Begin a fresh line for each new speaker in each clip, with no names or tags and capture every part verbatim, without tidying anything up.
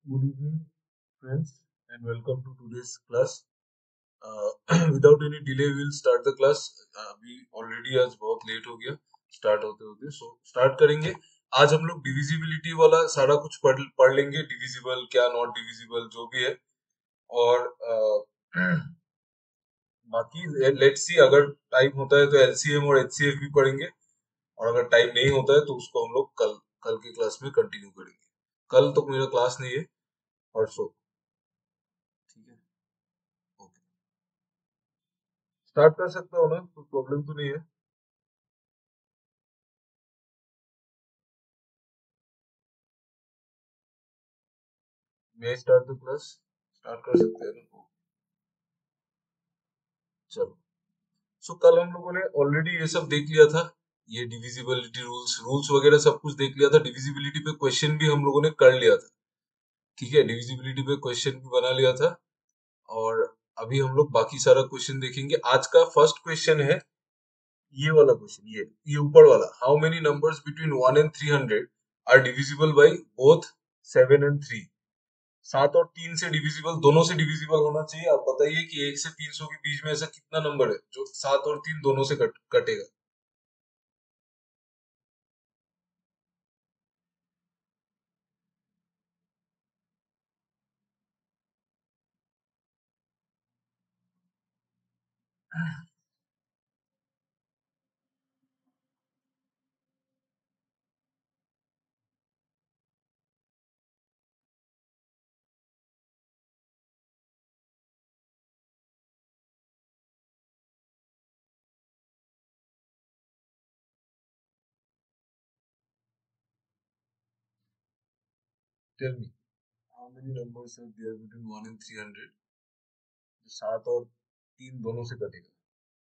Good evening, friends, and welcome to today's class. Uh, without any delay, we'll start the class. Uh, अभी already आज बहुत late हो गया start होते होते, सो स्टार्ट करेंगे. आज हम लोग डिविजिबिलिटी वाला सारा कुछ पढ़ पढ़ लेंगे. डिविजिबल क्या, नॉट डिविजिबल, जो भी है. और uh, बाकी लेट्स सी, अगर टाइम होता है तो एलसीएम और एचसीएफ भी पढ़ेंगे. और अगर टाइम नहीं होता है तो उसको हम लोग कल कल की क्लास में कंटिन्यू करेंगे. कल तो मेरा क्लास नहीं है, परसों. ठीक है, ओके. स्टार्ट कर सकता हो ना, कोई प्रॉब्लम तो नहीं है. मैं स्टार्ट द क्लास, स्टार्ट कर सकते हैं ना. चलो. सो कल हम लोगों ने ऑलरेडी ये सब देख लिया था. ये डिविजिबिलिटी रूल्स रूल्स वगैरह सब कुछ देख लिया था. डिविजिबिलिटी पे क्वेश्चन भी हम लोगों ने कर लिया था. ठीक है, डिविजिबिलिटी पे क्वेश्चन भी बना लिया था. और अभी हम लोग बाकी सारा क्वेश्चन देखेंगे. आज का फर्स्ट क्वेश्चन है ये वाला क्वेश्चन. ये ये ऊपर वाला. How many numbers between one and three hundred are divisible by both seven and three. सात और तीन से डिविजिबल, दोनों से डिविजिबल होना चाहिए. आप बताइए कि एक से तीन सौ के बीच में ऐसा कितना नंबर है जो सात और तीन दोनों से कट, कटेगा. Tell me, how many numbers are there between one and three hundred जो सात और तीन दोनों से कटेगा.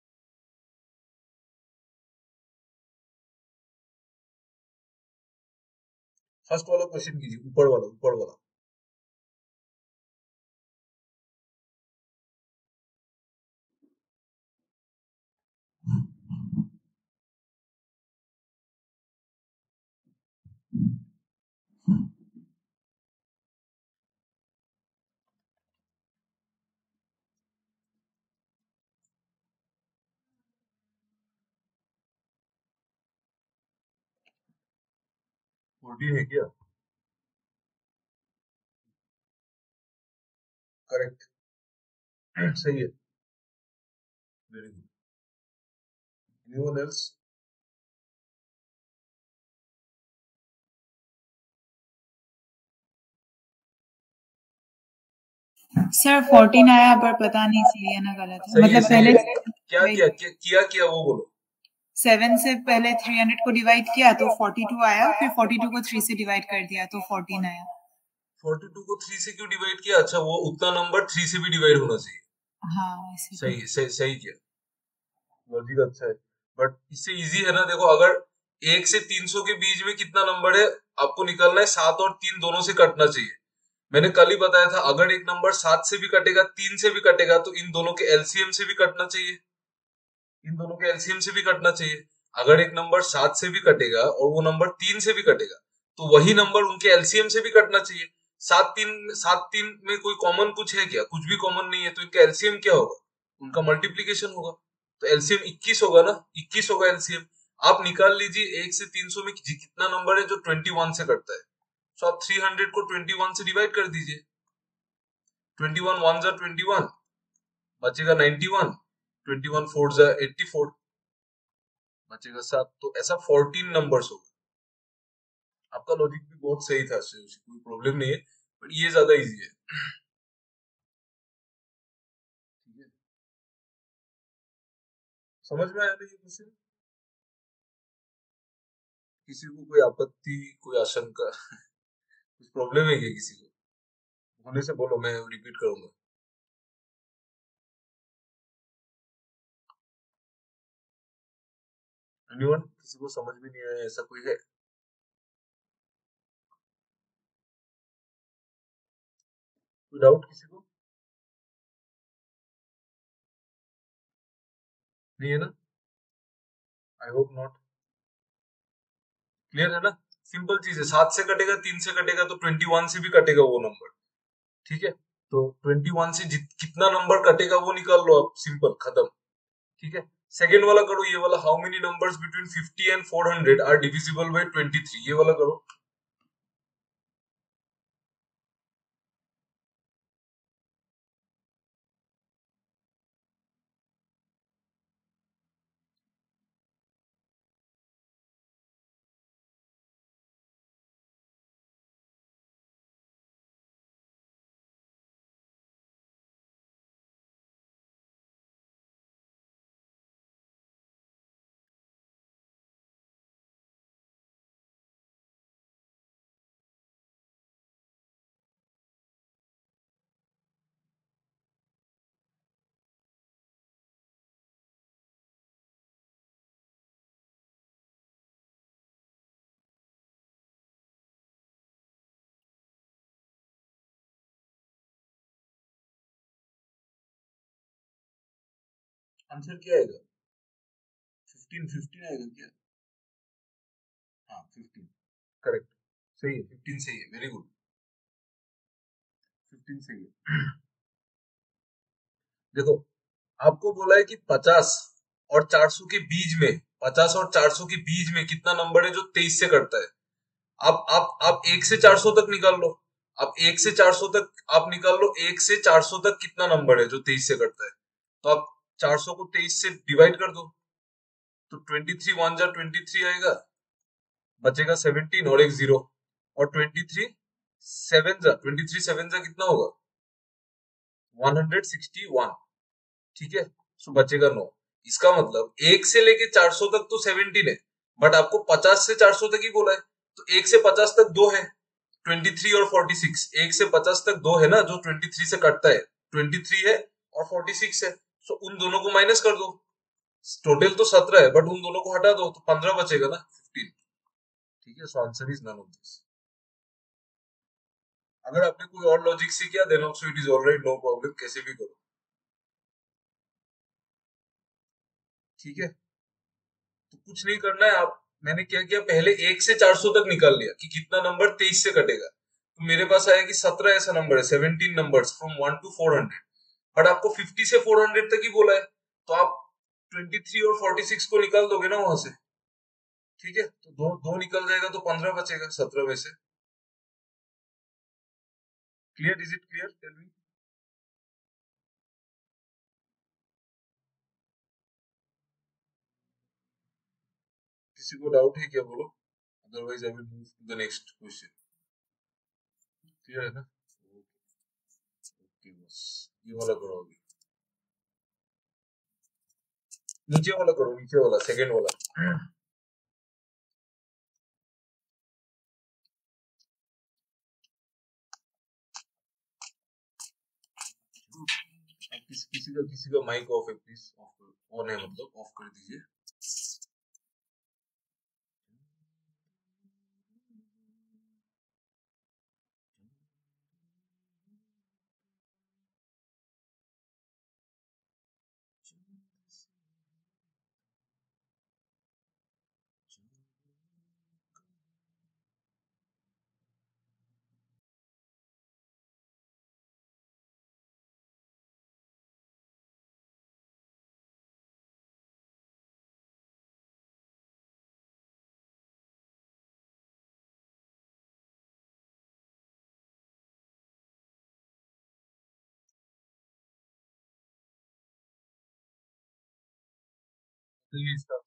फर्स्ट वाला क्वेश्चन कीजिए, ऊपर वाला, ऊपर वाला. फोर्टीन है क्या? करेक्ट. सही है. Very good. Anyone else?
Sir fourteen आया पर पता नहीं इसलिए ना गलत है.
सही है,
मतलब
सही
पहले
है. क्या किया क्या किया क्या वो बोलो.
सेवन से पहले थ्री हंड्रेड को डिवाइड किया तो फोर्टी टू आया, फिर फोर्टी टू को थ्री से डिवाइड कर दिया तो फोर्टीन आया.
फोर्टी टू को थ्री से क्यों डिवाइड किया? अच्छा, वो उतना नंबर थ्री से भी डिवाइड होना चाहिए.
हाँ ऐसे तो.
सही सही सही किया. लॉजिक अच्छा है. बट इससे इजी है ना. देखो, अगर एक से तीन सौ के बीच में कितना नंबर है आपको निकालना है. सात और तीन दोनों से कटना चाहिए. मैंने कल ही बताया था, अगर एक नंबर सात से भी कटेगा, तीन से भी कटेगा, तो इन दोनों के एलसीएम से भी कटना चाहिए. इन दोनों के एलसीएम से भी कटना चाहिए. अगर एक नंबर सात से भी कटेगा और वो नंबर तीन से भी कटेगा, तो वही नंबर उनके एलसीएम से भी कटना चाहिए. सात तीन सात तीन में कोई कॉमन कुछ है क्या? कुछ भी कॉमन नहीं है, तो इनका एलसीएम क्या होगा? उनका मल्टीप्लीकेशन होगा. तो एलसीएम इक्कीस होगा ना. इक्कीस होगा एलसीएम. आप निकाल लीजिए एक से तीन सौ में कि- कितना नंबर है जो ट्वेंटी वन से कटता है. तो आप थ्री हंड्रेड को ट्वेंटी वन से डिवाइड कर दीजिए. ट्वेंटी वन वन जा ट्वेंटी वन, बचेगा ninety one. Twenty one four जा एट्टी फोर, बचेगा सात. तो ऐसा फोर्टीन नंबर्स होगा. आपका लॉजिक भी बहुत सही था, कोई प्रॉब्लम नहीं है. बट ये ज्यादा इजी है. ठीक है, समझ में आया ना ये क्वेश्चन? किसी को कोई आपत्ति, कोई आशंका, कुछ प्रॉब्लम है क्या किसी को? होने से बोलो, मैं रिपीट करूंगा. एनीवन? किसी को समझ में नहीं आया ऐसा कोई है? कोई डाउट किसी को? नहीं है ना? I hope not. क्लियर है ना? सिंपल चीज है. सात से कटेगा, तीन से कटेगा, तो ट्वेंटी वन से भी कटेगा वो नंबर. ठीक है, तो ट्वेंटी वन से जित कितना नंबर कटेगा वो निकाल लो आप, सिंपल, खत्म। ठीक है, सेकेंड वाला करो, ये वाला, how many numbers between fifty and four hundred are divisible by twenty three, ये वाला करो। आंसर क्या आएगा? फिफ्टीन, फिफ्टीन आएगा क्या? हाँ, फिफ्टीन, करेक्ट, सही है, फिफ्टीन सही है, वेरी गुड, फिफ्टीन सही है। देखो, आपको बोला है कि पचास और चार सौ के बीच में, पचास और चार सौ के बीच में कितना नंबर है जो तेईस से कटता है। आप आप आप एक से चार सौ तक निकाल लो। आप एक से चार सौ तक आप निकाल लो, एक से चार सौ तक कितना नंबर है जो तेईस से कटता है। तो आप चार सौ को तेईस से डिवाइड कर दो, तो ट्वेंटी थ्री वन जा ट्वेंटी थ्री आएगा, बचेगा सेवनटीन और एक जीरो, और ट्वेंटी थ्री सेवन जा ट्वेंटी थ्री सेवन जा कितना होगा? One hundred sixty one. ठीक है, सो बचेगा नौ। इसका मतलब एक से लेके चार सौ तक तो सेवनटीन है, बट आपको पचास से चार सौ तक ही बोला है, तो एक से पचास तक दो है, ट्वेंटी थ्री और फोर्टी सिक्स, एक से पचास तक दो है ना जो ट्वेंटी थ्री से कटता है, ट्वेंटी थ्री है और फोर्टी सिक्स है, सो उन दोनों को माइनस कर दो। टोटल तो सत्रह है, बट उन दोनों को हटा दो तो पंद्रह बचेगा ना, फिफ्टीन। ठीक है, so answer is none of this. अगर आपने कोई और लॉजिक से किया then also it is alright, no problem, कैसे भी करो। ठीक है, तो कुछ नहीं करना है आप, मैंने क्या किया, पहले एक से चार सौ तक निकाल लिया कि कितना नंबर तेईस से कटेगा, तो मेरे पास आया कि सत्रह ऐसा नंबर है, seventeen numbers from one to four hundred. But आपको फिफ्टी से फोर हंड्रेड तक ही बोला है, तो आप ट्वेंटी थ्री और फोर्टी सिक्स को निकाल दोगे ना वहां से। ठीक है, तो दो दो निकल जाएगा तो पंद्रह बचेगा सत्रह में से। Clear, is it clear, tell me. किसी को डाउट है क्या, बोलो, otherwise I will move to the next question. Clear है ना? ओके बस, ये वाला करो अभी, नीचे वाला करो, नीचे वाला, सेकंड वाला। अब किस, किसी का किसी का माइक ऑफ है, प्लीज ऑफ, ऑन है मतलब ऑफ कर दीजिए। तो ये इसका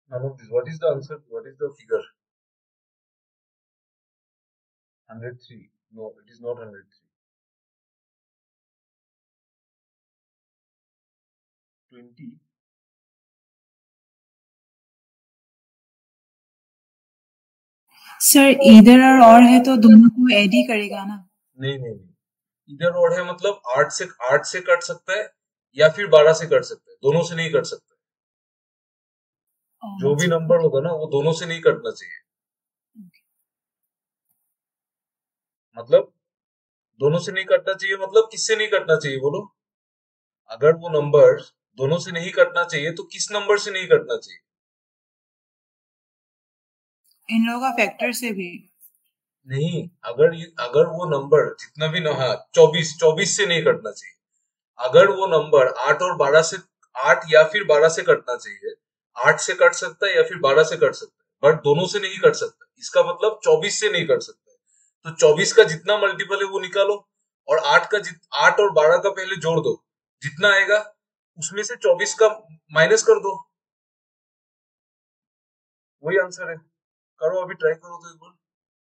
None of this. What is the answer? What is the figure? one hundred three. No, it is not one hundred three. twenty.
Sir इधर और और है तो दोनों को ऐड ही करेगा ना?
नहीं नहीं नहीं, इधर और है मतलब आठ से आठ से कट सकता है या फिर बारह से कट सकता है, दोनों से नहीं कट सकता है। जो भी नंबर होगा ना वो दोनों से नहीं कटना चाहिए। मतलब दोनों से नहीं कटना चाहिए मतलब किससे नहीं कटना चाहिए बोलो? अगर वो नंबर दोनों से नहीं कटना चाहिए तो किस नंबर से नहीं कटना चाहिए?
इन लोगों का फैक्टर से भी
नहीं, अगर ये- अगर वो नंबर जितना भी ना, हाँ चौबीस चौबीस से नहीं कटना चाहिए। अगर वो नंबर आठ और बारह से, आठ या फिर बारह से कटना चाहिए, आठ से कट सकता है या फिर बारह से कट सकता है, बट दोनों से नहीं कट सकता। इसका मतलब चौबीस से नहीं कट सकता है। तो चौबीस का जितना मल्टीपल है वो निकालो और आठ का जित आठ और बारह का पहले जोड़ दो, जितना आएगा उसमें से चौबीस का माइनस कर दो, वही आंसर है। करो, अभी ट्राई करो तो एक बार।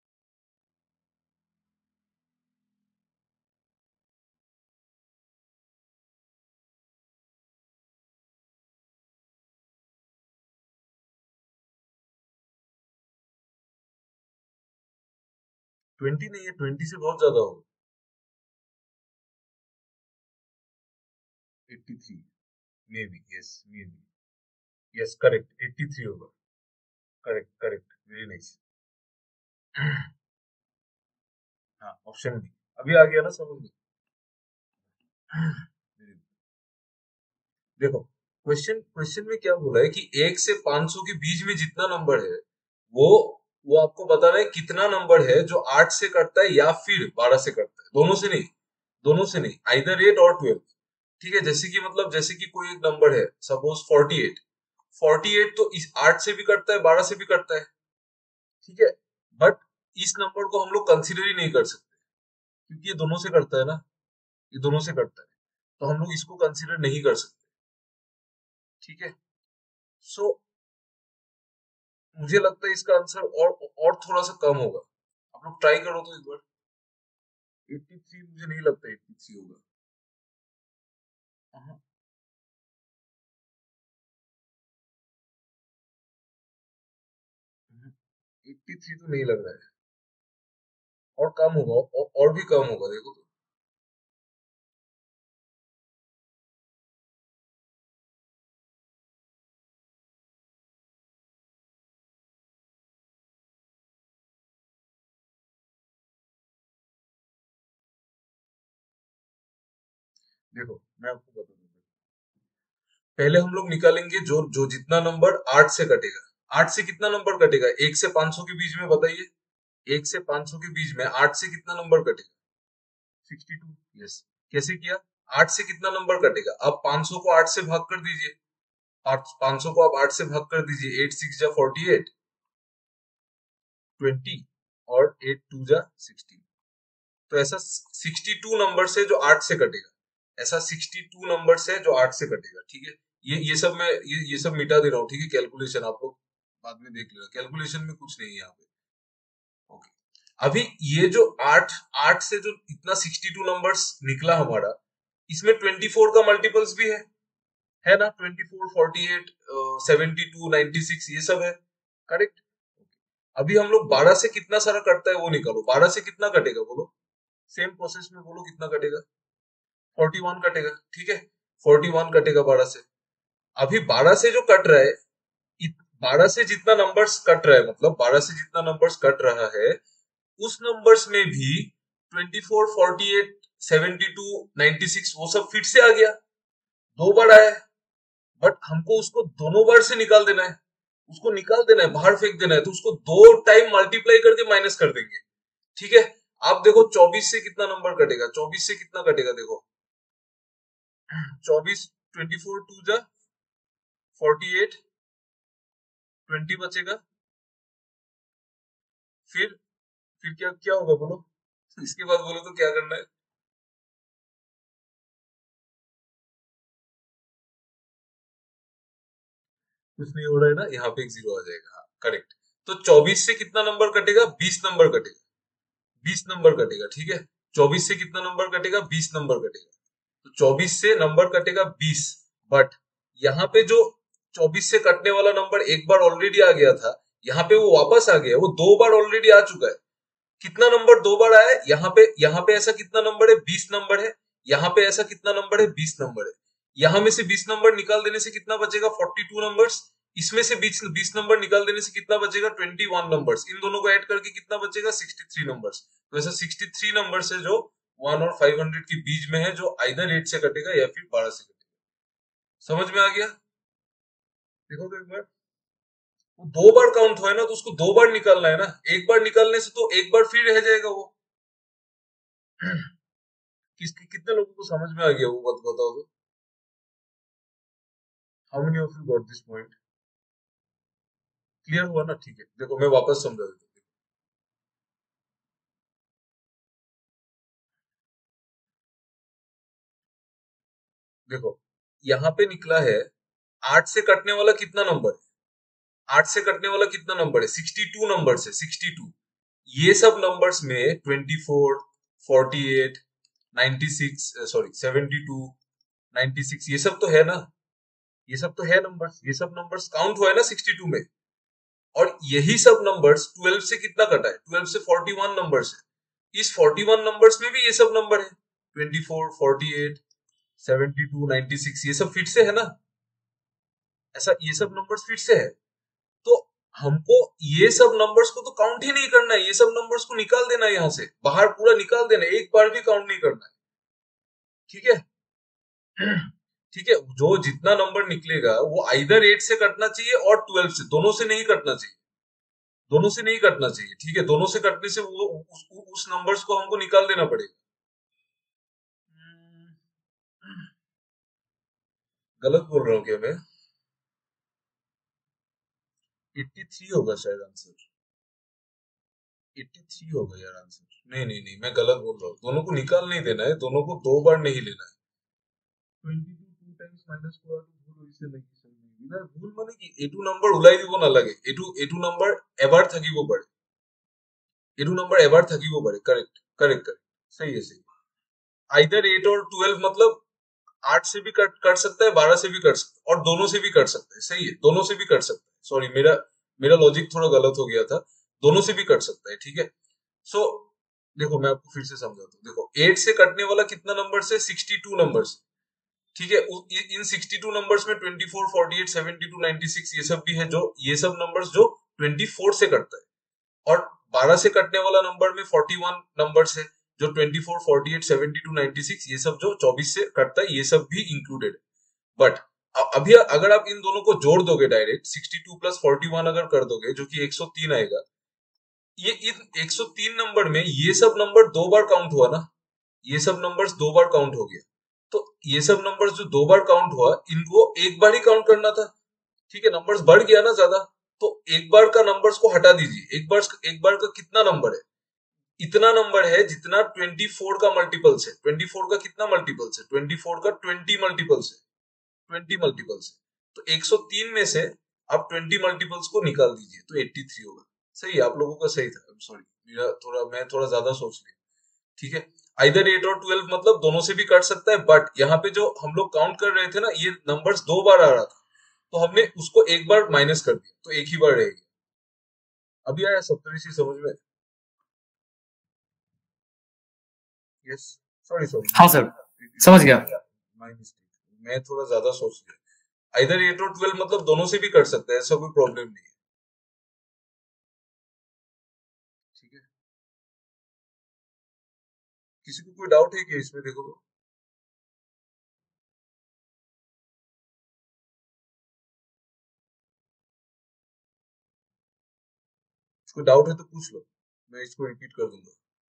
ट्वेंटी नहीं है, ट्वेंटी से बहुत ज्यादा होगा। Eighty three, may be, yes may be, yes correct, eighty three होगा। Correct correct, very nice. हाँ, ऑप्शन डी। अभी आ गया ना समझ में? देखो, क्वेश्चन क्वेश्चन में क्या बोला है कि एक से पाँच सौ के बीच में जितना नंबर है वो वो आपको बताना है कितना नंबर है जो आठ से कटता है या फिर बारह से कटता है, दोनों से नहीं। दोनों से नहीं, आइदर एट और ट्वेल्व। ठीक है, जैसे कि मतलब जैसे कि कोई एक नंबर है, suppose forty eight. Forty eight तो इस आठ से भी कटता है, बारह से भी कटता है। ठीक है, बट इस नंबर को हम लोग कंसिडर ही नहीं कर सकते क्योंकि ये दोनों से कटता है ना, ये दोनों से कटता है, तो हम लोग इसको कंसिडर नहीं कर सकते। ठीक है, सो मुझे लगता है इसका आंसर और और थोड़ा सा कम होगा। आप लोग ट्राई करो तो एक बार। एट्टी थ्री मुझे नहीं लगता एट्टी थ्री होगा। हाँ, एट्टी थ्री तो नहीं लग रहा है, और कम होगा, और, और भी कम होगा, देखो तो। देखो, मैं आपको बता दूं, पहले हम लोग निकालेंगे जो जो जितना नंबर आठ से कटेगा। आठ से कितना नंबर कटेगा एक से पाँच सौ के बीच में, बताइए। एक से पाँच सौ के बीच में आठ से कितना नंबर कटेगा? Sixty two, yes. कैसे किया? आठ से कितना नंबर कटेगा? अब पाँच सौ को आठ से भाग कर दीजिए। पाँच सौ को आप आठ से भाग कर दीजिए, एट सिक्स जा फोर्टी एट, ट्वेंटी, और एट टू जा सिक्सटीन। तो ऐसा सिक्सटी टू नंबर से जो आठ से कटेगा, ऐसा सिक्सटी टू नंबर से जो आठ से कटेगा। ठीक है, ये ये सब मैं ये ये सब मिटा दे रहा हूँ। ठीक है, कैलकुलेशन आप लोग बाद में देख लेना, कैलकुलेशन में कुछ नहीं है यहाँ पे। ओके, अभी ये जो आठ आठ से जो इतना सिक्सटी टू नंबर्स निकला हमारा, इसमें ट्वेंटी फोर का मल्टीपल्स भी है है ना? Twenty four, forty eight, seventy two, ninety six, ये सब है। करेक्ट। अभी हम लोग बारह से कितना सारा कटता है वो निकालो। बारह से कितना कटेगा बोलो? सेम प्रोसेस में बोलो, कितना कटेगा? फोर्टी वन कटेगा। ठीक है, फोर्टी वन कटेगा बारह से। अभी बारह से जो कट रहा है, बारह से जितना नंबर्स कट रहा है, मतलब बारह से जितना नंबर्स कट रहा है, उस नंबर्स में भी twenty four, forty eight, seventy two, ninety six वो सब फिर से आ गया, दो बार आया है। बट हमको उसको दोनों बार से निकाल देना है, उसको निकाल देना है, बाहर फेंक देना है, तो उसको दो टाइम मल्टीप्लाई करके माइनस कर देंगे। ठीक है, आप देखो चौबीस से कितना नंबर कटेगा, चौबीस से कितना कटेगा देखो। चौबीस, ट्वेंटी फोर टू जा फोर्टी एट, ट्वेंटी बचेगा। फिर फिर क्या क्या होगा बोलो? इसके बाद बोलो तो क्या करना है? कुछ नहीं हो रहा है ना, यहाँ पे एक जीरो आ जाएगा। हाँ करेक्ट। तो चौबीस से कितना नंबर कटेगा? बीस नंबर कटेगा। बीस नंबर कटेगा, ठीक है। चौबीस से कितना नंबर कटेगा? बीस नंबर कटेगा। तो चौबीस से नंबर कटेगा बीस। बट यहाँ पे जो चौबीस से कटने वाला नंबर एक बार ऑलरेडी आ गया था, यहाँ पे वो वापस आ गया, वो दो बार ऑलरेडी आ चुका है। कितना नंबर दो बार आया है? यहाँ पे यहाँ पे ऐसा कितना नंबर है? बीस नंबर है। यहाँ पे ऐसा कितना नंबर है? बीस नंबर है। यहाँ में से बीस नंबर निकाल देने से कितना बचेगा? बयालीस नंबर्स। इसमें से बीस बीस नंबर निकाल देने से कितना बचेगा? इक्कीस नंबर्स। इन दोनों को ऐड करके कितना बचेगा? तिरसठ नंबर्स। तो ऐसा तिरसठ नंबर्स है जो वन और फाइव हंड्रेड के बीच में है, जो आइदर एट से कटेगा या फिर बारह से कटेगा। समझ में आ गया? देखो तो एक बार, वो दो बार काउंट हुआ है ना, तो उसको दो बार निकालना है ना। एक बार निकालने से तो एक बार फिर रह जाएगा वो। किसकी कितने लोगों को समझ में आ गया वो बात बताओ तो। How many of you got this point? Clear हुआ ना? ठीक है, देखो मैं वापस समझा देता हूँ। देखो यहाँ पे निकला है, आठ से कटने वाला कितना नंबर है? आठ से कटने वाला कितना नंबर है? बासठ नंबर है, बासठ। ये सब नंबर्स में चौबीस, अड़तालीस, छियानवे, सॉरी बहत्तर, छियानवे, ये सब तो है ना। ये सब तो है नंबर्स, ये सब नंबर्स काउंट हुआ है ना बासठ में। और यही सब नंबर्स बारह से कितना कटा है? बारह से इकतालीस नंबर्स है। इस इकतालीस नंबर्स में भी ये सब नंबर है, चौबीस, अड़तालीस, बहत्तर, छियानवे, ये सब फिट से है ना। ऐसा ये सब नंबर्स फिट से है। तो हमको ये सब नंबर्स को तो काउंट ही नहीं करना है, ये सब नंबर्स को निकाल देना है, यहाँ से बाहर पूरा निकाल देना है, एक बार भी काउंट नहीं करना है। ठीक है। ठीक है, जो जितना नंबर निकलेगा वो आइदर एट से कटना चाहिए और ट्वेल्व से, दोनों से नहीं कटना चाहिए। दोनों से नहीं कटना चाहिए, ठीक है। दोनों से कटने से वो उस, उस नंबर्स को हमको निकाल देना पड़ेगा। गलत बोल रहा हूँ क्या मैं? तिरासी होगा शायद आंसर। तिरासी होगा यार आंसर। नहीं नहीं नहीं, मैं गलत बोल रहा हूँ। दोनों को निकाल नहीं देना है, दोनों को दो बार नहीं लेना है। Twenty two two times minus কৰাটো ভুল হৈছে নেকি স্যার? না ভুল মানে কি, এইটো নাম্বাৰ ওলাই দিব নালাগে। এইটো এইটো নাম্বাৰ এবাৰ থাকিব পাৰে। এইটো নাম্বাৰ এবাৰ থাকিব পাৰে। करेक्ट करेक्ट करेक्ट, सही है सही। आइदर एट और ट्वेल्व मतलब आठ से भी कट कर सकता है, बारह से भी कर सकता है, और दोनों से भी कर सकता है। सही है, दोनों से भी कर सकता है। सॉरी, मेरा मेरा लॉजिक थोड़ा गलत हो गया था। दोनों से भी कर सकता है, ठीक है। सो so, देखो मैं आपको फिर से समझाता हूँ। देखो एट से कटने वाला कितना नंबर से? सिक्सटी टू नंबर से, ठीक है। इन सिक्सटी टू नंबर्स में twenty four, forty eight, seventy two, ninety six ये सब भी है, जो ये सब नंबर्स जो ट्वेंटी फोर से कटता है। और बारह से कटने वाला नंबर में फोर्टी वन नंबर्स है, जो twenty four, forty eight, seventy two, ninety six ये सब जो चौबीस से कटता है, ये सब भी इंक्लूडेड है। बट अभी अगर आप इन दोनों को जोड़ दोगे direct, sixty two plus forty one अगर कर दोगे, जो कि एक सौ तीन आएगा। ये इन एक सौ तीन नंबर में ये सब नंबर दो बार काउंट हुआ ना, ये सब नंबर्स दो बार काउंट हो गया। तो ये सब नंबर्स जो दो बार काउंट हुआ, इनको एक बार ही काउंट करना था, ठीक है। नंबर्स बढ़ गया ना ज्यादा, तो एक बार का नंबर्स को हटा दीजिए। एक बार एक बार का कितना नंबर है? इतना नंबर है जितना ट्वेंटी फोर का मल्टीपल्स है। ट्वेंटी फोर का कितना मल्टीपल्स है? ट्वेंटी फोर का ट्वेंटी मल्टीपल्स है। ट्वेंटी मल्टीपल्स है। तो एक सौ तीन में से आप ट्वेंटी मल्टीपल्स को निकाल दीजिए, तो तिरासी होगा। सही है, आप लोगों का सही था। सॉरी, मेरा थोड़ा मैं थोड़ा ज्यादा सोच लिया, ठीक है। आइदर एट और ट्वेल्व मतलब दोनों से भी कट सकता है। बट यहाँ पे जो हम लोग काउंट कर रहे थे ना, ये नंबर्स दो बार आ रहा था, तो हमने उसको एक बार माइनस कर दिया, तो एक ही बार रहेगी। अभी आया सप्तऋषि समझ में? यस। सॉरी सॉरी,
हाँ सर, समझ गया।
माय मिस्टेक, मैं थोड़ा ज्यादा सोच लिया। आइदर एट और ट्वेल्व मतलब दोनों से भी कर सकता है, ऐसा कोई प्रॉब्लम नहीं है, ठीक है। किसी को कोई डाउट है क्या इसमें? देखो तो कोई डाउट है तो पूछ लो, मैं इसको रिपीट कर दूंगा।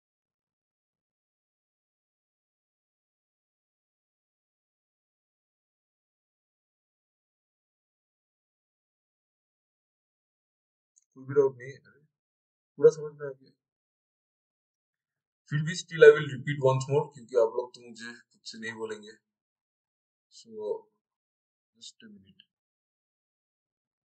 कोई भी डाउट नहीं है? पूरा समझ में आ गया? फिर भी still I will repeat once more, क्योंकि आप लोग तो मुझे खुद से नहीं बोलेंगे। So just a minute.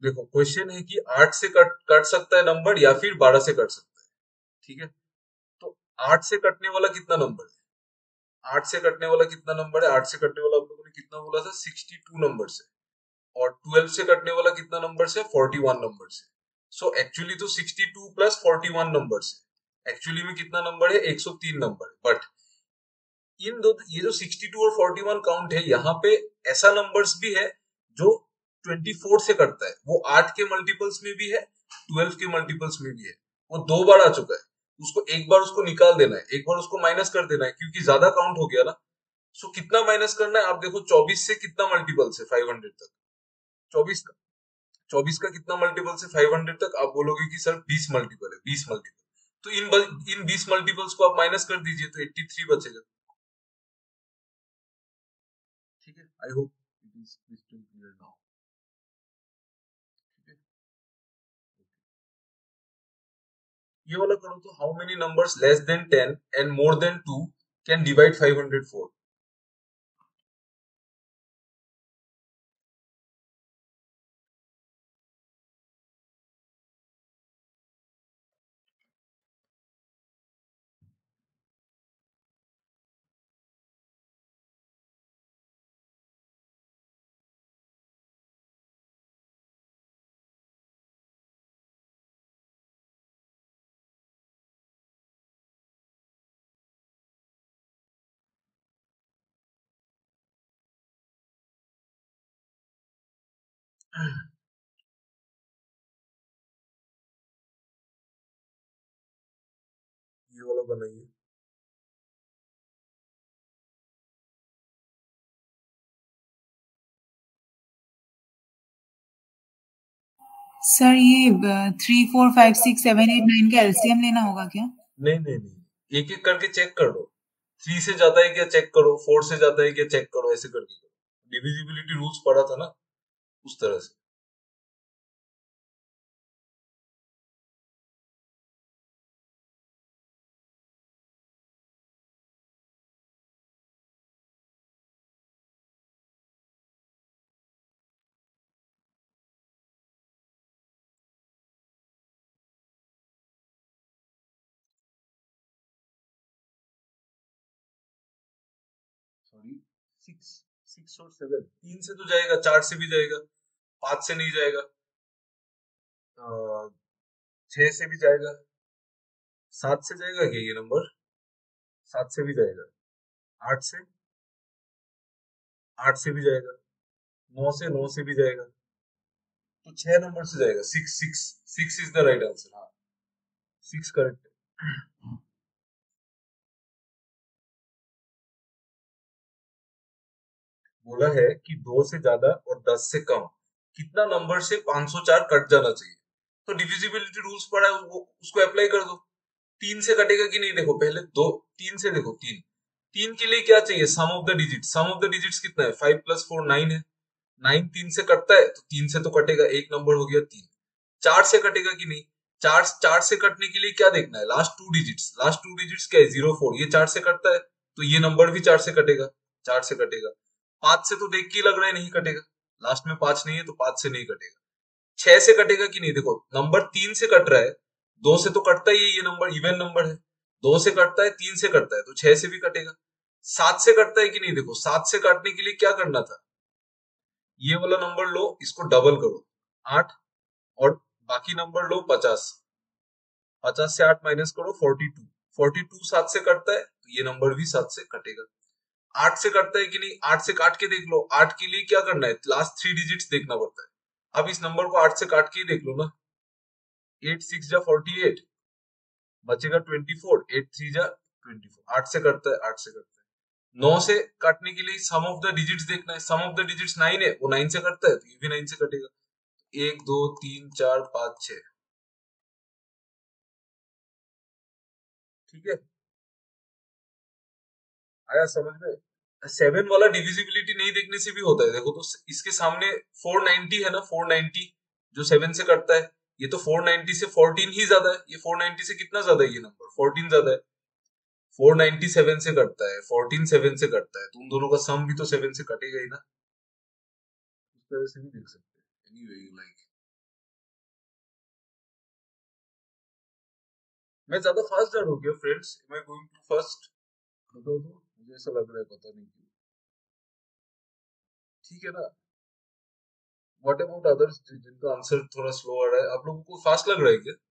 देखो क्वेश्चन है कि आठ से कट कट सकता है नंबर या फिर बारह से कट सकता है, ठीक है। तो आठ से कटने वाला कितना नंबर है, आठ से कटने वाला कितना नंबर है, आठ से कटने वाला आप लोगों ने कितना बोला था, सिक्सटी टू नंबर से। और ट्वेल्व से कटने वाला कितना नंबर से, फोर्टी वन नंबर से। सो एक्चुअली तो sixty two plus forty one number से एक्चुअली में कितना नंबर है, एक सौ तीन नंबर है। बट इन दो, ये जो सिक्सटी टू और फोर्टी वन काउंट है, यहाँ पे ऐसा नंबर्स भी है जो ट्वेंटी फोर से कटता है, वो आठ के मल्टीपल्स में भी है, ट्वेल्व के मल्टीपल्स में भी है। वो दो बार आ चुका है, उसको एक बार उसको निकाल देना है, एक बार उसको माइनस कर देना है, क्योंकि ज्यादा काउंट हो गया ना। सो कितना माइनस करना है, आप देखो चौबीस से कितना मल्टीपल्स है फाइव हंड्रेड तक, चौबीस का, चौबीस का कितना मल्टीपल से फाइव हंड्रेड तक, आप बोलोगे कि सर बीस मल्टीपल है, बीस मल्टीपल। तो इन बल- इन बीस मल्टीपल्स को आप माइनस कर दीजिए तो एट्टी थ्री बचेगा, ठीक है। I hope it is crystal clear now, ठीक है। ये वाला करो तो, how many numbers less than ten and more than two can divide five hundred four. ये वाला बनाइए।
सर ये three four five six seven eight nine का एलसीएम लेना होगा क्या?
नहीं नहीं नहीं, एक एक करके चेक कर लो। थ्री से जाता है क्या चेक करो, फोर से जाता है क्या चेक करो, ऐसे करके करो। डिविजिबिलिटी रूल्स पढ़ा था ना, उस तरह से। सॉरी, सिक्स, सिक्स और सेवन, तीन से तो जाएगा, चार से भी जाएगा, पांच से नहीं जाएगा, अ, छह से भी जाएगा, सात से जाएगा क्या ये नंबर, सात से भी जाएगा, आठ से, आठ से भी जाएगा, नौ से, नौ से भी जाएगा, तो छह नंबर से जाएगा, six, six, six is the right answer. हाँ, सिक्स करेक्ट है। बोला है कि दो से ज्यादा और दस से कम कितना नंबर से पाँच सौ चार कट जाना चाहिए। तो डिविजिबिलिटी रूल्स पढ़ा है, वो उसको अप्लाई कर दो। तीन से कटेगा कि नहीं, देखो पहले दो, तीन से देखो, तीन, तीन के लिए क्या चाहिए, sum of the digit, sum of the digits कितना है, फाइव प्लस फोर नाइन है, नाइन तीन से कटता है, तो तीन से तो कटेगा, एक नंबर हो गया तीन। चार से कटेगा कि नहीं, चार, चार से कटने के लिए क्या देखना है, last two digits, last two digits क्या है, जीरो फोर, ये चार से कटता है, तो ये नंबर भी चार से कटेगा, चार से कटेगा। पांच से तो देख के ही लग रहा है नहीं कटेगा, लास्ट में पांच नहीं है, तो पांच से नहीं कटेगा। छह से कटेगा कि नहीं, देखो नंबर तीन से कट रहा है, दो से तो कटता ही है, ये नंबर इवन नंबर है, दो से कटता है, तीन से कटता है, तो छह से भी कटेगा। सात से कटता है कि नहीं, देखो सात से काटने के लिए क्या करना था, ये वाला नंबर लो, इसको डबल करो, आठ, और बाकी नंबर लो पचास, पचास से आठ माइनस करो, फोर्टी टू, फोर्टी टू सात से कटता है, तो ये नंबर भी सात से कटेगा। आठ से कटता है कि नहीं, आठ से काट के देख लो, आठ के लिए क्या करना है, लास्ट थ्री डिजिट्स देखना पड़ता है। अब इस नंबर को आठ से काट के ही देख लो ना, एट सिक्स जा फोर्टी एट, बचेगा ट्वेंटी फोर, एट थ्री जा ट्वेंटी फोर, आठ से कटता है, आठ से कटता है। नौ से काटने के लिए सम ऑफ द डिजिट्स देखना है, sum of the digits nine है, वो नाइन से कटता है, तो ये भी नाइन से कटेगा। एक दो तीन चार पांच छह, ठीक है, आया समझ में। सेवन वाला डिविजिबिलिटी नहीं देखने से भी होता है, देखो तो इसके सामने फोर नाइंटी है ना, फोर नाइंटी जो सेवन से कटता है, ये तो फोर नाइंटी से फोर्टीन ही ज्यादा है, ये फोर नाइंटी से कितना ज्यादा है, ये नंबर फोर्टीन ज्यादा है। फोर नाइंटी सेवन से कटता है, फोर्टीन सेवन से कटता है, तो उन दोनों का सम भी तो सेवन से कटेगा ही ना, उस तरह से भी देख सकते हैं, एनी वे यू लाइक। मैं ज्यादा फास्ट जा रहा हूँ क्या friends? Am I going too fast? बताओ तो, मुझे ऐसा लग रहा है, पता नहीं क्यों। ठीक है ना? व्हाट अबाउट अदर्स जिनका आंसर थोड़ा स्लो आ रहा है? आप लोगों को फास्ट लग रहा है क्या?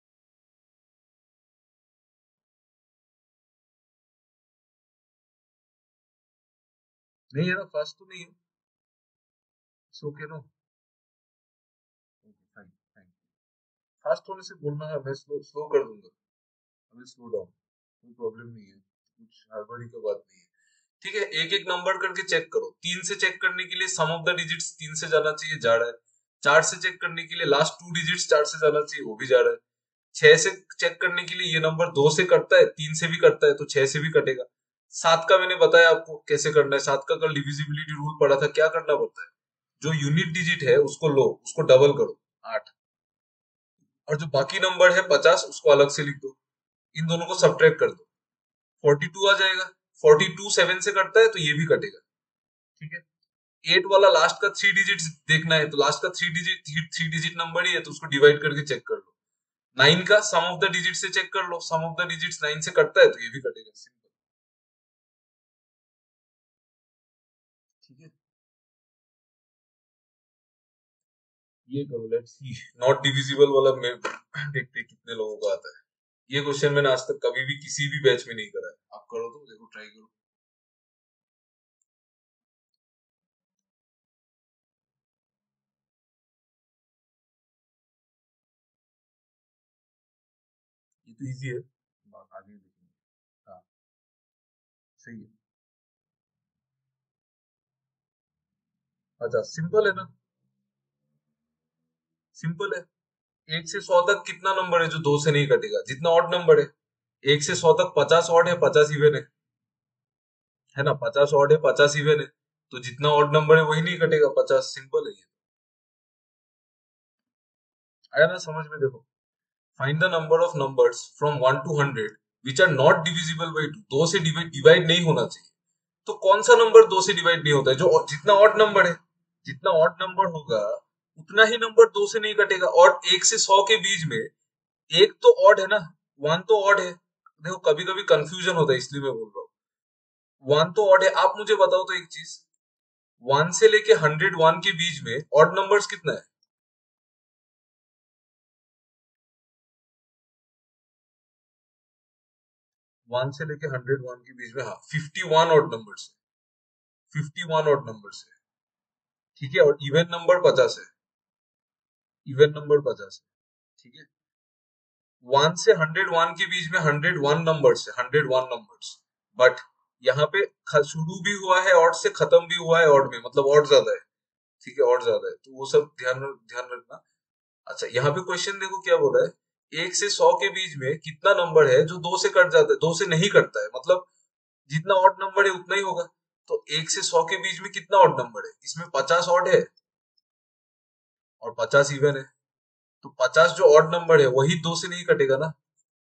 नहीं है ना, फास्ट तो नहीं है। It's okay no. Okay fine fine. Fast होने से बोलना है, मैं स्लो स्लो कर दूंगा। अभी स्लो डाउन, कोई प्रॉब्लम नहीं है, कुछ हड़बड़ी की बात नहीं है। ठीक है, एक एक नंबर करके चेक करो। तीन से चेक करने के लिए सम ऑफ द डिजिट्स तीन से जाना चाहिए, जा रहा है। चार से चेक करने के लिए लास्ट टू डिजिट्स चार से जाना चाहिए, वो भी जा रहा है। छह से चेक करने के लिए ये नंबर दो से कटता है, तीन से भी कटता है, तो छह से भी कटेगा। सात का मैंने बताया आपको कैसे करना है। सात का कल डिविजिबिलिटी रूल पढ़ा था, क्या करना पड़ता है? जो यूनिट डिजिट है उसको लो, उसको डबल करो, आठ। और जो बाकी नंबर है पचास, उसको अलग से लिख दो। इन दोनों को सब्ट्रैक्ट कर दो, फोर्टी टू आ जाएगा। फोर्टी टू सेवन से कटता है, तो ये भी कटेगा। ठीक है। एट वाला लास्ट का थ्री डिजिट देखना है, तो लास्ट का three digit three digit number ही है, तो उसको डिवाइड करके चेक कर लो। नाइन का सम ऑफ द डिजिट से चेक कर लो, sum of the digits nine से कटता है, तो ये भी कटेगा। सिंपल। ठीक है, ये करो, लेट्स सी। नॉट डिविजिबल वाला मैं देखते हैं कितने लोगों का आता है। ये क्वेश्चन मैंने आज तक कभी भी किसी भी बैच में नहीं करा है। आप करो तो देखो, ट्राई करो। ये तो इजी है, बात आगे देखेंगे। हाँ, सही है। अच्छा, सिंपल है ना? सिंपल है। एक से सौ तक कितना नंबर है जो दो से नहीं कटेगा? जितना ऑड नंबर है। एक से सौ तक पचास ऑड है, पचास इवन है। है ना? पचास ऑड है, पचास इवन है। तो जितना ऑड नंबर है वही नहीं कटेगा, पचास। सिंपल है ये। आया ना समझ में? देखो, find the number of numbers from one to hundred which are not divisible by two. दो से डिवाइड डिवाइड नहीं होना चाहिए। तो कौन सा नंबर दो से डिवाइड नहीं होता है? जो जितना ऑड नंबर है, जितना ऑड नंबर होगा उतना ही नंबर दो से नहीं कटेगा। और एक से सौ के बीच में एक तो ऑड है ना, वन तो ऑड है। देखो, कभी कभी कंफ्यूजन होता है, इसलिए मैं बोल रहा हूँ। वन तो ऑड है। आप मुझे बताओ तो एक चीज, वन से लेके हंड्रेड वन के बीच में ऑड नंबर्स कितना है? वन से लेके हंड्रेड वन के बीच में, हाँ, फिफ्टी वन ऑड नंबर्स है। फिफ्टी वन ऑड नंबर्स है। ठीक है, और इवन नंबर पचास है। इवन नंबर पचास है। ठीक है। वन से हंड्रेड वन के बीच में हंड्रेड वन नंबर्स है, हंड्रेड वन नंबर्स। बट यहाँ पे ख- शुरू भी हुआ है ऑड से, खत्म भी हुआ है ऑड में, मतलब ऑड ज्यादा है। ठीक है, और ज्यादा है, तो वो सब ध्यान ध्यान रखना। अच्छा, यहाँ पे क्वेश्चन देखो क्या बोला है। एक से सौ के बीच में कितना नंबर है जो दो से कट जाता है, दो से नहीं कटता है, मतलब जितना ऑड नंबर है उतना ही होगा। तो एक से सौ के बीच में कितना ऑड नंबर है? इसमें पचास ऑड है और पचास इवन है। तो पचास जो ऑड नंबर है वही दो से नहीं कटेगा ना।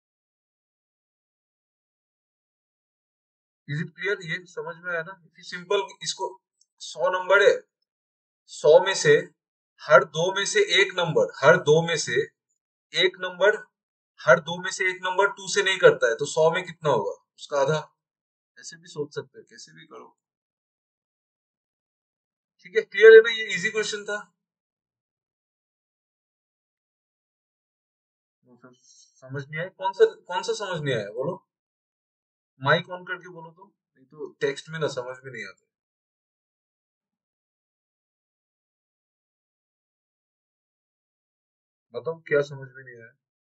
Is it clear? ये समझ में आया ना? सिंपल। इसको, सौ नंबर है, सौ में से हर दो में से एक नंबर, हर दो में से एक नंबर, हर दो में से एक नंबर टू से नहीं करता है, तो सौ में कितना होगा? उसका आधा। ऐसे भी सोच सकते हैं, कैसे भी करो। ठीक है, क्लियर है ना? ये इजी क्वेश्चन था। तो फिर समझ नहीं आया? कौन सा कौन सा समझ नहीं आया बोलो? माइक ऑन करके बोलो तो, नहीं तो टेक्स्ट में ना समझ में नहीं आता। बताओ क्या समझ में नहीं आया?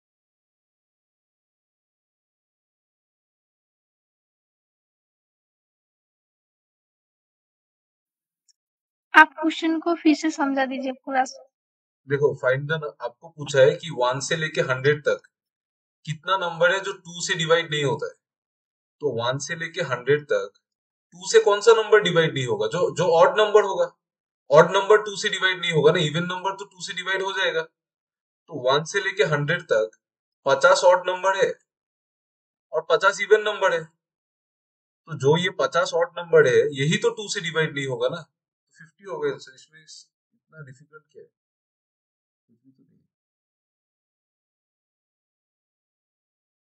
आप क्वेश्चन को फिर से समझा दीजिए पूरा।
देखो, फाइंड द, आपको पूछा है कि वन से लेके हंड्रेड तक कितना नंबर है जो टू से डिवाइड नहीं होता है। तो वन से लेके हंड्रेड तक टू से कौन सा नंबर डिवाइड नहीं होगा? जो जो ऑड नंबर होगा। ऑड नंबर टू से डिवाइड नहीं होगा ना, इवन नंबर तो टू से डिवाइड हो जाएगा। तो वन से लेके हंड्रेड तक पचास ऑड नंबर है और पचास इवन नंबर है। तो जो ये पचास ऑड नंबर है यही तो टू से डिवाइड नहीं होगा ना। तो फिफ्टी हो गया आंसर। इसमें इस- इतना डिफिकल्ट क्या है? कुछ भी तो नहीं।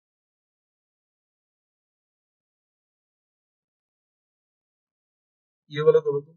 ये वाला करो तो।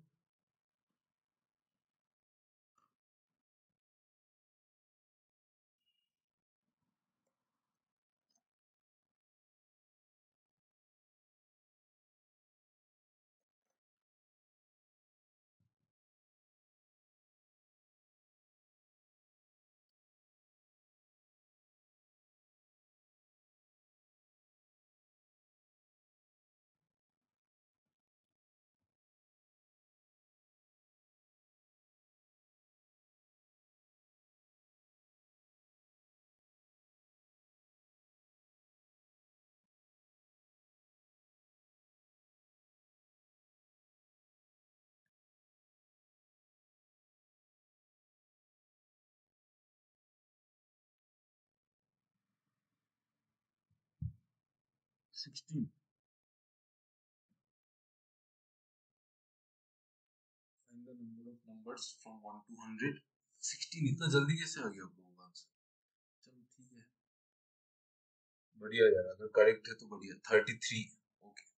Sixteen. Find the number of numbers from one to hundred. Sixteen इतना जल्दी कैसे आ गया आप लोगों का आंसर? चलो ठीक है, बढ़िया यार, अगर करेक्ट है तो बढ़िया। Thirty three. Okay,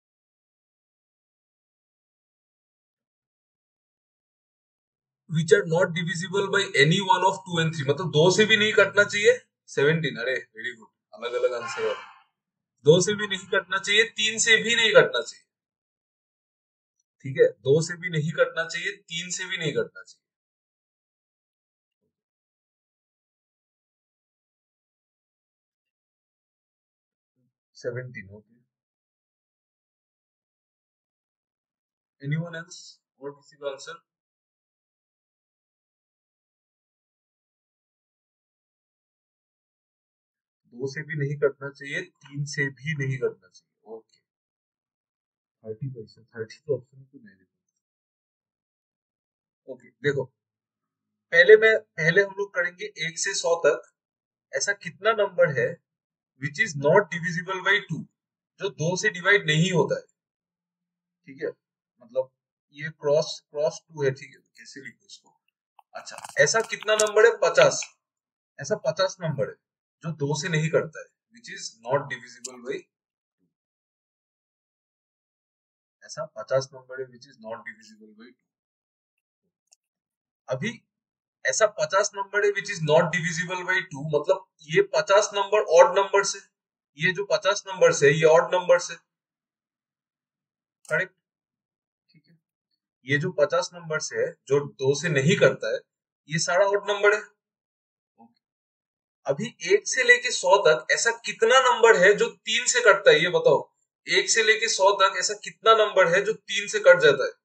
which are not divisible by any one of two and three, मतलब दो से भी नहीं कटना चाहिए। सेवनटीन, अरे वेरी गुड, अलग अलग आंसर है। दो से भी नहीं कटना चाहिए, तीन से भी नहीं कटना चाहिए। ठीक है, दो से भी नहीं कटना चाहिए, तीन से भी नहीं कटना चाहिए। सेवनटीन। Okay, anyone else? और किसी का आंसर? दो से भी नहीं कटना चाहिए, तीन से भी नहीं कटना चाहिए। ओके, थर्टी परसेंट, थर्टी तो ऑप्शन तो नहीं देखो। ओके देखो, पहले मैं पहले हम लोग करेंगे एक से सौ तक। ऐसा कितना नंबर है which is not divisible by two, जो दो से डिवाइड नहीं होता है। ठीक है, मतलब ये क्रॉस क्रॉस टू है। ठीक है, कैसे लिखो इसको? अच्छा, ऐसा कितना नंबर है? पचास। ऐसा पचास नंबर है जो दो से नहीं करता है, which is not divisible by. ऐसा पचास नंबर है which is not divisible by two. अभी ऐसा पचास नंबर है which is not divisible by two, मतलब ये पचास नंबर ऑड नंबर से, ये जो पचास नंबर से ये ऑड नंबर से। करेक्ट? ठीक है, ये जो पचास नंबर से है जो दो से नहीं करता है, ये सारा ऑड नंबर है। अभी एक से लेके सौ तक ऐसा कितना नंबर है जो तीन से कटता है, ये बताओ। एक से लेके सौ तक ऐसा कितना नंबर है जो तीन से कट जाता है?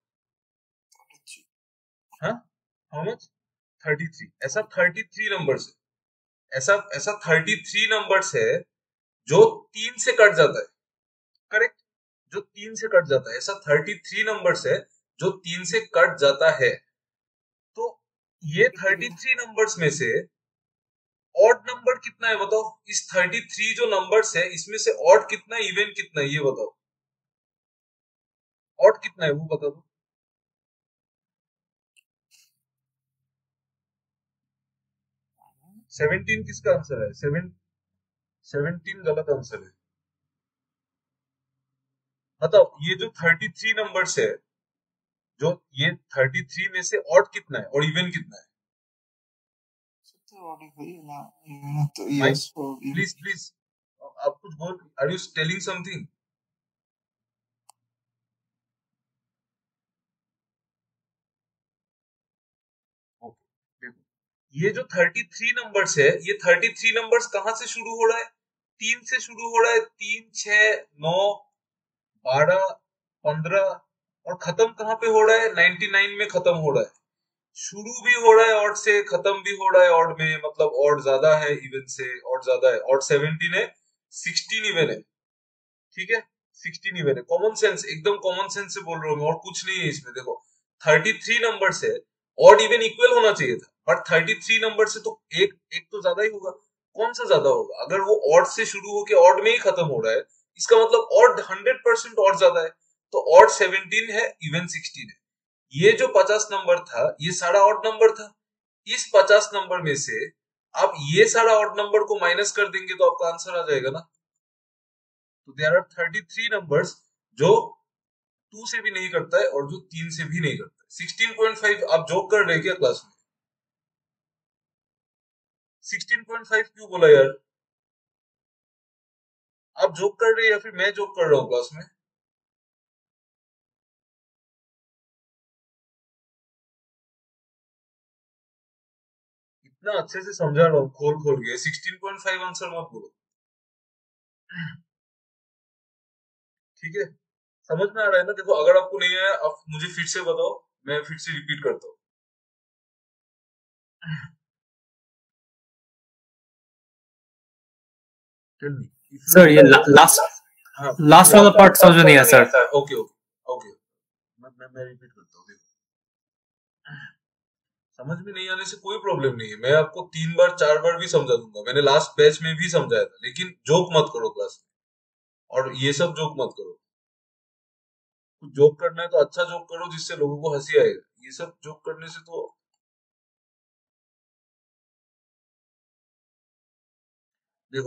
हाँ, हाउ मच? Thirty three. ऐसा थर्टी थ्री नंबर से, ऐसा ऐसा थर्टी थ्री नंबर है जो तीन से कट जाता है। करेक्ट, जो तीन से कट जाता है, ऐसा थर्टी थ्री नंबर है जो तीन से कट जाता है। तो ये थर्टी थ्री नंबर्स में से ऑड नंबर कितना है बताओ? इस थर्टी थ्री जो नंबर्स है इसमें से ऑड कितना है, इवन कितना है, ये बताओ। ऑड कितना है वो बता दो। सेवनटीन किसका आंसर है? सेवन सेवनटीन गलत आंसर है। बताओ, ये जो थर्टी थ्री नंबर्स है, जो ये थर्टी थ्री में से ऑड कितना है और इवन कितना है? प्लीज प्लीज, आप कुछ बोल, are you telling something? Okay देखो, ये जो थर्टी थ्री नंबर्स है, ये थर्टी थ्री नंबर्स कहां से शुरू हो रहा है? तीन से शुरू हो रहा है। तीन, छह, नौ, बारह, पंद्रह, और खत्म कहां पे हो रहा है? नाइनटी नाइन में खत्म हो रहा है। शुरू भी हो रहा है ऑड से, खत्म भी हो रहा है ऑड में, मतलब ऑड ज्यादा है इवन से, ऑड ज्यादा है। ऑड सेवनटीन है, सिक्सटीन इवन है। ठीक है, सिक्सटीन इवन है। कॉमन सेंस, एकदम कॉमन सेंस से बोल रहा हूँ मैं, और कुछ नहीं है इसमें। देखो, थर्टी थ्री नंबर से ऑड इवन इक्वल होना चाहिए था, बट थर्टी थ्री नंबर से तो एक एक तो ज्यादा ही होगा। कौन सा ज्यादा होगा? अगर वो ऑड से शुरू होकर ऑड में ही खत्म हो रहा है, इसका मतलब ऑड हंड्रेड परसेंट ऑड ज्यादा है। तो ऑड सेवनटीन है, इवन सिक्सटीन है। ये जो पचास नंबर था ये सारा ऑड नंबर था। इस पचास नंबर में से आप ये सारा ऑड नंबर को माइनस कर देंगे तो आपका आंसर आ जाएगा ना। तो there are thirty three numbers जो टू से भी नहीं करता है और जो तीन से भी नहीं करता है। सिक्सटीन पॉइंट फाइव आप जोक कर रहे हैं क्या क्लास में? सिक्सटीन पॉइंट फाइव क्यों बोला यार? आप जोक कर रहे हैं या फिर मैं जोक कर रहा हूँ क्लास में? इतना अच्छे से समझा रहा हूँ खोल खोल के, सिक्सटीन पॉइंट फाइव आंसर मत बोलो, ठीक है? समझ में आ रहा है ना? देखो अगर आपको नहीं आया आप मुझे फिर से बताओ, मैं फिर से रिपीट करता हूँ। टेल मी
सर ये लास्ट
हाँ
लास्ट वाला पार्ट समझ में नहीं आया सर।
ओके ओके ओके मैं मैं मैं रिपीट करता हूँ। देखो समझ में नहीं आने से कोई प्रॉब्लम नहीं है, मैं आपको तीन बार चार बार भी समझा दूंगा, मैंने लास्ट बैच में भी समझाया था, लेकिन जोक मत करो क्लास में, और ये सब जोक मत करो। कुछ जोक करना है तो अच्छा जोक करो जिससे लोगों को हंसी आएगा, ये सब जोक करने से तो देखो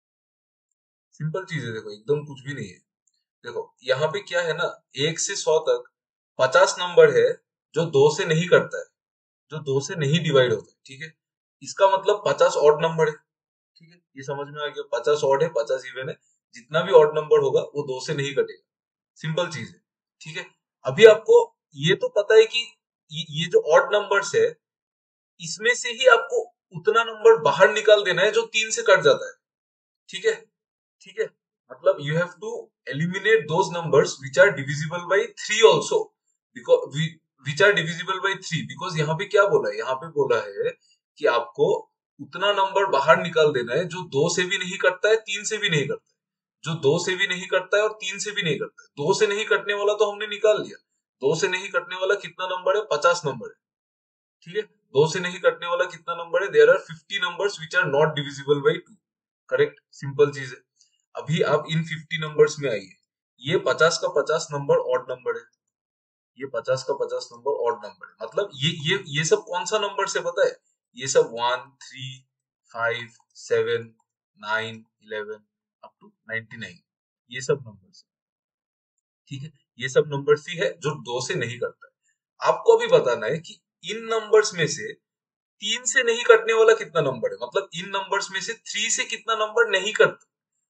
सिंपल चीज है, देखो एकदम कुछ भी नहीं है। देखो यहाँ पे क्या है ना, एक से सौ तक पचास नंबर है जो दो से नहीं करता है, जो दो से नहीं डिवाइड होता है, ठीक है? इसका मतलब पचास ऑड नंबर है, ठीक है? ये समझ में आ गया, पचास ऑड है पचास इवन है, जितना भी ऑड नंबर होगा वो दो से नहीं कटेगा, सिंपल चीज है, ठीक है? अभी आपको ये तो पता है कि ये, ये जो ऑड नंबर्स है इसमें से ही आपको उतना नंबर बाहर निकाल देना है जो तीन से कट जाता है, ठीक है? ठीक है, मतलब you have to eliminate those numbers which are divisible by three also, because which are divisible by three, because यहाँ पे क्या बोला है, यहाँ पे बोला है कि आपको उतना नंबर बाहर निकाल देना है जो दो से भी नहीं कटता है, तीन से भी नहीं करता है, जो दो से भी नहीं कटता है और तीन से भी नहीं करता है। दो से नहीं कटने वाला तो हमने निकाल लिया, दो से नहीं कटने वाला कितना नंबर है? पचास नंबर है, ठीक है? दो से नहीं कटने वाला कितना नंबर है? There are fifty numbers which are not divisible by two, correct? Simple चीज है। अभी आप इन फिफ्टी नंबर्स में आइए, ये पचास का पचास नंबर ऑड नंबर है, ये पचास का पचास नंबर ऑड नंबर है, मतलब ये ये ये सब कौन सा नंबर से पता है? ये सब one three five seven nine eleven up to ninety nine, ये सब नंबर्स, ठीक है? ये सब नंबर्स ही है जो दो से नहीं करता है। आपको अभी बताना है कि इन नंबर्स में से तीन से नहीं कटने वाला कितना नंबर है, मतलब इन नंबर्स में से थ्री से कितना नंबर नहीं कटता,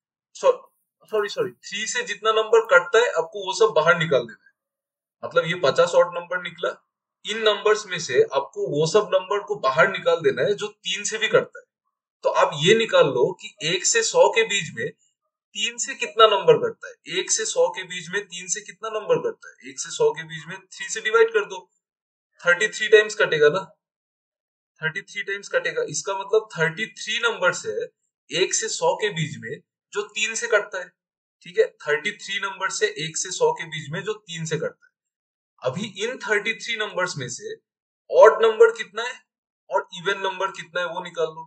सॉरी सॉरी थ्री से जितना नंबर कटता है आपको वो सब बाहर निकाल देना है, मतलब ये पचास ऑड नंबर निकला, इन नंबर्स में से आपको वो सब नंबर को बाहर निकाल देना है जो तीन से भी कटता है। तो आप ये निकाल लो कि एक से सौ के बीच में तीन से कितना नंबर कटता है, एक से सौ के बीच में तीन से कितना नंबर कटता है? एक से सौ के बीच में थ्री से डिवाइड कर दो, थर्टी थ्री टाइम्स कटेगा ना, थर्टी थ्री टाइम्स कटेगा, इसका मतलब थर्टी थ्री नंबर्स है एक से सौ के बीच में जो तीन से कटता है, ठीक है? थर्टी थ्री नंबर से एक से सौ के बीच में जो तीन से कटता है। अभी इन थर्टी थ्री नंबर्स में से ऑड नंबर कितना है और इवन नंबर कितना है वो निकाल लो,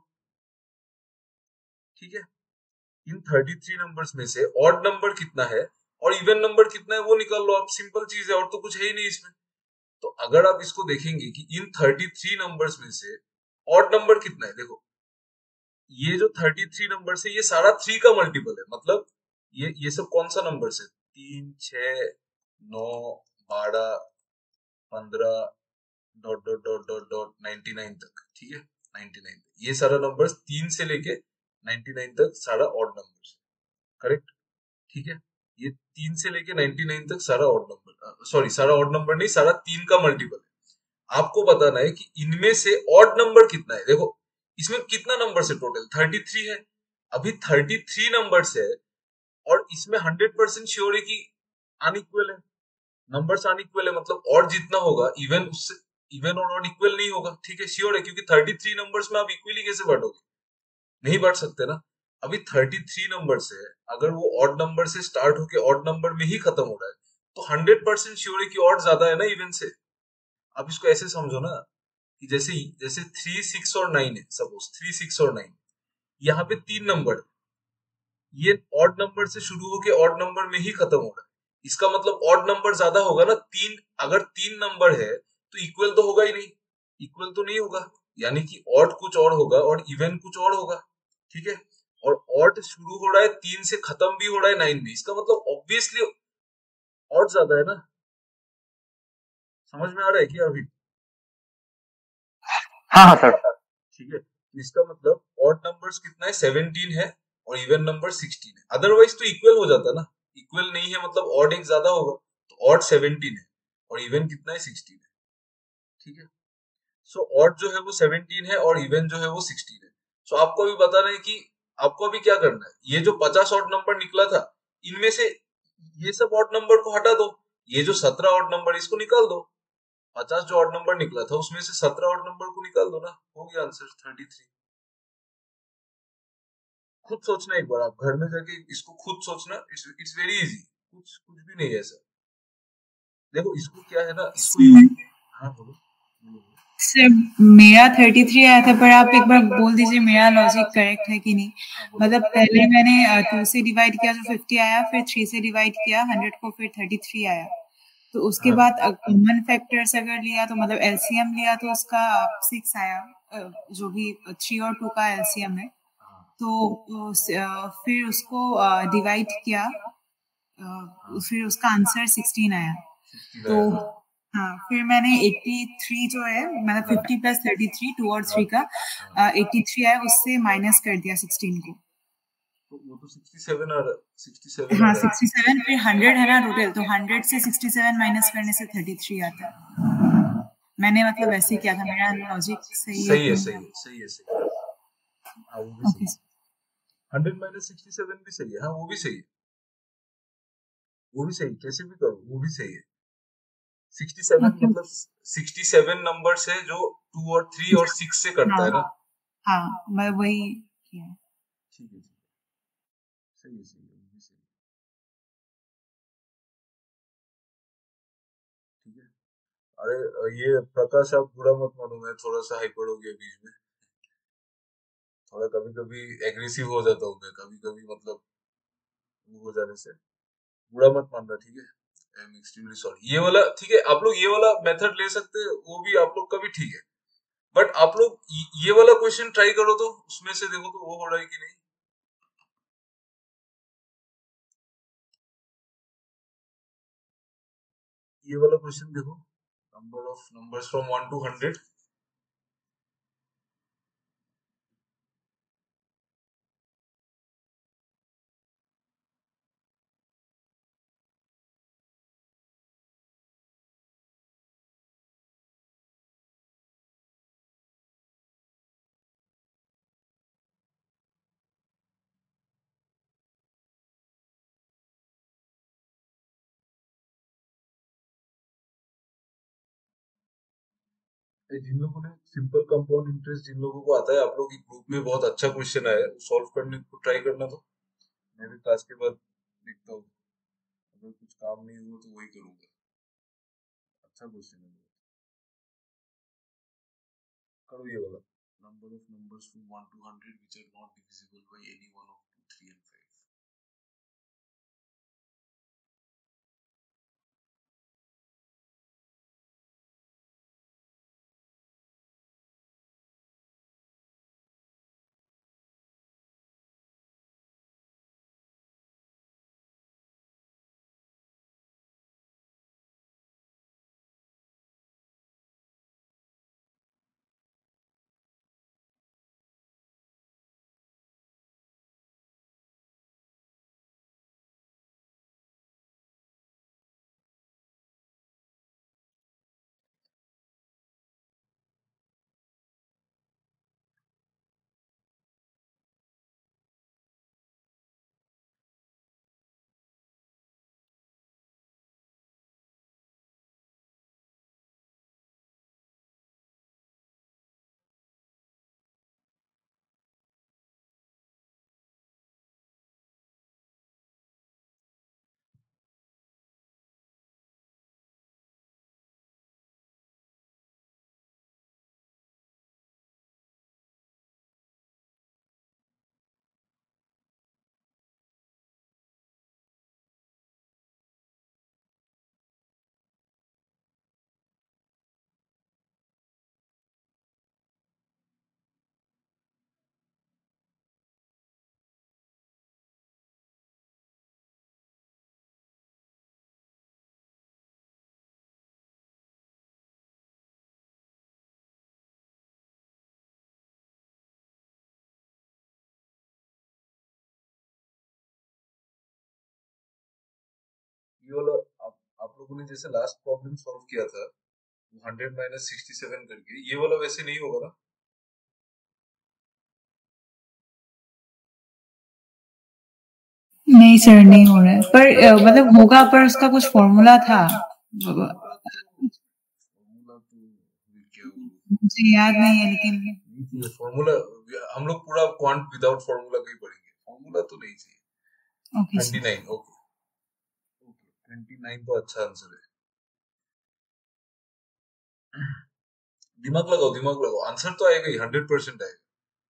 ठीक है? इन थर्टी थ्री नंबर्स में से ऑड नंबर कितना है और इवन नंबर कितना है वो निकाल लो आप, सिंपल चीज है, और तो कुछ है ही नहीं इसमें। तो अगर आप इसको देखेंगे कि इन थर्टी थ्री नंबर्स में से ऑड नंबर कितना है, देखो ये जो थर्टी थ्री नंबर है ये सारा थ्री का मल्टीपल है, मतलब ये ये सब कौन सा नंबर है? तीन छ नौ बारह पंद्रह dot dot dot dot dot ninety nine तक, ठीक है? नाइनटी नाइन तक ये सारा नंबर तीन से लेके नाइनटी नाइन तक सारा ऑड नंबर, करेक्ट? ठीक है, ये तीन से लेके नाइनटी नाइन तक सारा ऑड नंबर, सॉरी सारा ऑड नंबर नहीं, सारा तीन का मल्टीपल है। आपको बताना है कि इनमें से ऑड नंबर कितना है। देखो इसमें कितना नंबर है टोटल? थर्टी थ्री है। अभी थर्टी थ्री नंबर है और इसमें हंड्रेड परसेंट श्योर है कि अनइक्वल है, नंबर्स अनइक्वल है, मतलब ऑड जितना होगा इवन उससे इवन और ऑड इक्वल नहीं होगा, ठीक है? श्योर है, क्योंकि थर्टी थ्री नंबर्स में आप इक्वली कैसे बांटोगे? नहीं बांट सकते ना। अभी थर्टी थ्री नंबर से अगर वो ऑड नंबर से स्टार्ट होके ऑड नंबर में ही खत्म हो रहा है तो हंड्रेड परसेंट श्योर है कि ऑड ज्यादा है ना इवन से। आप इसको ऐसे समझो ना कि जैसे जैसे थ्री सिक्स और नाइन है, सपोज थ्री सिक्स और नाइन, यहाँ पे तीन नंबर, ये ऑड नंबर से शुरू होके ऑड नंबर में ही खत्म हो रहा है, इसका मतलब ऑड नंबर ज्यादा होगा ना। तीन अगर तीन नंबर है तो इक्वल तो होगा ही नहीं, इक्वल तो नहीं होगा, यानी कि ऑड कुछ और होगा और इवन कुछ और होगा, ठीक है? और ऑड शुरू हो रहा है तीन से, खत्म भी हो रहा है नाइन में, इसका मतलब ऑब्वियसली ऑड ज्यादा है ना, समझ में आ रहा है क्या अभी?
हाँ हाँ सर।
ठीक है, तो इसका मतलब ऑड नंबर्स कितना है, सेवनटीन है, और इवन नंबर सिक्सटीन है। अदरवाइज तो इक्वल हो जाता ना, इक्वल नहीं है मतलब ऑड एक ज्यादा होगा, तो ऑड सेवनटीन है और इवन कितना है, सिक्सटीन है। ठीक है, सो ऑड जो है वो सेवनटीन है और इवन जो है वो सिक्सटीन है। सो आपको अभी बताना है कि आपको अभी क्या करना है। ये जो पचास ऑड नंबर निकला था, इनमें से ये सब ऑड नंबर को हटा दो, ये जो सत्रह ऑड नंबर इसको निकाल दो। पचास जो ऑड नंबर निकला था उसमें से सत्रह ऑड नंबर को निकाल दो ना, हो गया आंसर थर्टी थ्री। खुद सोचना एक बार, आप घर में जाके इसको खुद सोचना, इट्स इट्स वेरी इजी, कुछ कुछ भी नहीं है ऐसा। देखो इसको क्या है ना, इसको यूज, हाँ बोलो बोलो बोलो।
सर मेरा थर्टी थ्री आया था, पर आप एक बार बोल दीजिए मेरा लॉजिक करेक्ट है कि नहीं।
हाँ बोलो।
मतलब पहले मैंने टू से डिवाइड किया तो फिफ्टी आया, फिर थ्री से डिवाइड किया हंड्रेड को, फिर थर्टी थ्री आया। तो उसके
हाँ
बाद कॉमन फैक्टर्स अगर लिया तो मतलब एलसीएम लिया तो उसका सिक्स आया, अ, जो भी थ्री और टू का एलसीएम है।
हाँ
तो उस, अ, फिर उसको डिवाइड किया, अ,
हाँ,
फिर उसका आंसर सिक्सटीन आया।
सिक्सटीन
तो
आया।
हाँ, फिर मैंने तिरासी जो है, मतलब
हाँ
fifty plus thirty three, two और
हाँ
थ्री का
हाँ,
तिरासी है, उससे माइनस कर दिया सिक्सटीन को।
तो वो तो सिक्सटी सेवन आ रहा, सिक्सटी सेवन आ
हाँ
रहा है।
सिक्सटी सेवन, फिर हंड्रेड है ना टोटल, तो हंड्रेड से सिक्सटी सेवन माइनस करने से थर्टी थ्री आता है। मैंने मतलब ऐसे किया था, मेरा लॉजिक सही है
सही
कि
है
नहीं?
सही है सही है सही है, हाँ वो भी सही
ओके
है। हंड्रेड माइनस सिक्सटी सेवन भी सही है, हाँ वो भी सही है, वो भी सही है, कैसे भी करो वो भी सही है। Sixty seven
okay.
मतलब सिक्सटी सेवन नंबर से जो टू और थ्री और सिक्स से कटता
हाँ
है ना।
हाँ, मैं वही किया।
ठीक है ठीक है, सही है सही है, वो भी सही है। ठीक है, अरे ये प्रकाश आप बुरा मत मानो, मैं थोड़ा सा हाइपर हो गया बीच में, थोड़ा कभी कभी एग्रेसिव हो जाता हूँ मैं, कभी कभी मतलब वो हो जाने से बुरा मत मानना, ठीक है। I am extremely sorry. ये वाला ठीक है, आप लोग ये वाला मेथड ले सकते हैं, वो भी आप लोग का भी ठीक है। बट आप लोग ये ये वाला क्वेश्चन ट्राई करो, तो उसमें से देखो तो वो हो रहा है कि नहीं। ये वाला क्वेश्चन देखो, number of numbers from one to hundred. जिन लोगों ने सिंपल कंपाउंड इंटरेस्ट, जिन लोगों को आता है, आप लोग की ग्रुप में बहुत अच्छा क्वेश्चन आया है, सॉल्व करने को ट्राई करना। तो मैं भी क्लास के बाद देखता हूँ, अगर कुछ काम नहीं हुआ तो वही करूंगा। अच्छा क्वेश्चन है, करो ये वाला। Number of numbers from one to hundred which are not divisible by any one of two three and five. ये वाला आप आप लोगों ने जैसे लास्ट प्रॉब्लम सॉल्व किया था हंड्रेड माइनस सिक्सटी सेवन करके, ये वाला वैसे नहीं होगा ना?
नहीं सर, नहीं हो रहा है, पर अ, मतलब होगा, पर उसका कुछ फॉर्मूला था,
फॉर्मूला तो क्या वो
मुझे याद नहीं है, लेकिन
नहीं चाहिए फॉर्मूला। हम लोग पूरा क्वांट विदाउट फॉर्मूला का ही पढ़ेंगे, फॉर्मूला तो नहीं चाहिए।
Okay
twenty
sir.
Nine okay okay twenty nine तो अच्छा आंसर है। दिमाग लगाओ दिमाग लगाओ, आंसर तो आएगा ही, हंड्रेड परसेंट आएगा।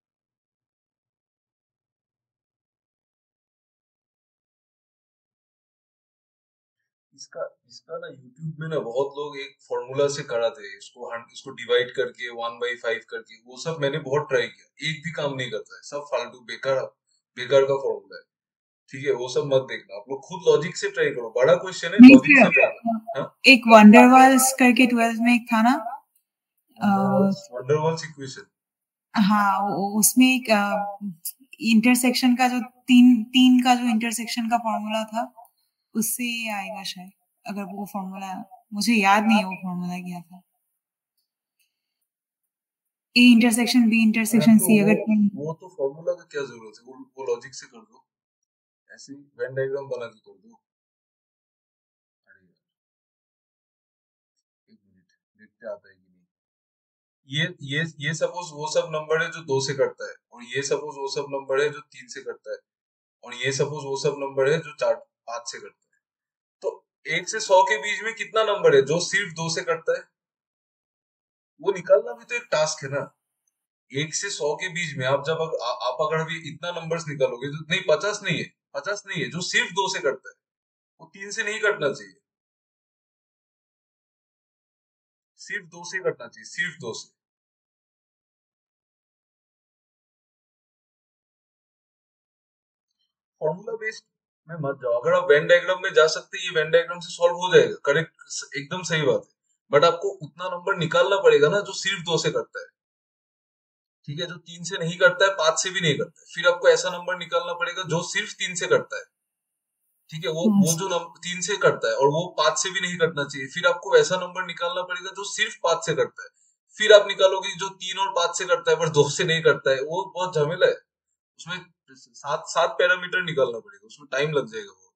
इसका इसका ना यूट्यूब में ना बहुत लोग एक फॉर्मूला से कराते हैं इसको, हन- इसको डिवाइड करके वन बाई फाइव करके, वो सब मैंने बहुत ट्राई किया, एक भी काम नहीं करता है, सब फालतू बेकार बेकार का फॉर्मूला है। ठीक है, वो सब मत देखना, आप लोग खुद लॉजिक से ट्राई करो, बड़ा क्वेश्चन है,
नहीं
लॉजिक से ट्राई करो।
सर,
हाँ,
एक वंडरवाल्स करके ट्वेल्थ में एक था ना, अ,
वंडरवॉल्स वंडरवॉल्स इक्वेशन।
हाँ, उ- उसमें एक इंटरसेक्शन का जो तीन तीन का जो इंटरसेक्शन का फॉर्मूला था, उससे ये आएगा शायद, अगर वो फॉर्मूला, मुझे याद नहीं है वो फॉर्मूला क्या था। ए इंटरसेक्शन बी
अरे
इंटरसेक्शन
तो
सी,
वो
अगर तीन,
वो तो फॉर्मूला का क्या जरूरत है, वो वो लॉजिक से कर दो, ऐसे वेन डायग्राम बना के कर दो। अरे यार, एक मिनट, देखते आता है कि नहीं। ये ये ये सपोज वो सब नंबर है जो दो से कटता है, और ये सपोज वो सब नंबर है जो तीन से कटता है, और ये सपोज वो सब नंबर है जो चार पांच से कटता है। तो एक से सौ के बीच में कितना नंबर है जो सिर्फ दो से कटता है, वो निकालना भी तो एक टास्क है ना। एक से सौ के बीच में आप जब अग, आ, आप अगर अभी इतना नंबर्स निकालोगे तो नहीं, पचास नहीं है, पचास नहीं है जो सिर्फ दो से कटता है, वो तीन से नहीं कटना चाहिए, सिर्फ दो से कटना चाहिए, सिर्फ दो से। फॉर्मूला बेस्ड में मत जाओ, अगर आप वेन डायग्राम में जा सकते हैं, ये वेन डायग्राम से सॉल्व हो जाएगा, करेक्ट, एकदम सही बात है, बट आपको उतना नंबर निकालना पड़ेगा ना जो सिर्फ दो से करता है। ठीक है, जो तीन से नहीं करता है, पांच से भी नहीं करता है, फिर आपको ऐसा नंबर निकालना पड़ेगा जो सिर्फ तीन से करता है। ठीक है, वो वो जो नंबर तीन से करता है और वो पांच से भी नहीं कटना चाहिए, फिर आपको वैसा नंबर निकालना पड़ेगा जो सिर्फ पांच से करता है, फिर आप निकालोगे जो तीन और पांच से करता है पर दो से नहीं करता है, वो बहुत झमेला है, उसमें सात सात पैरामीटर निकालना पड़ेगा, उसमें टाइम लग जाएगा वो।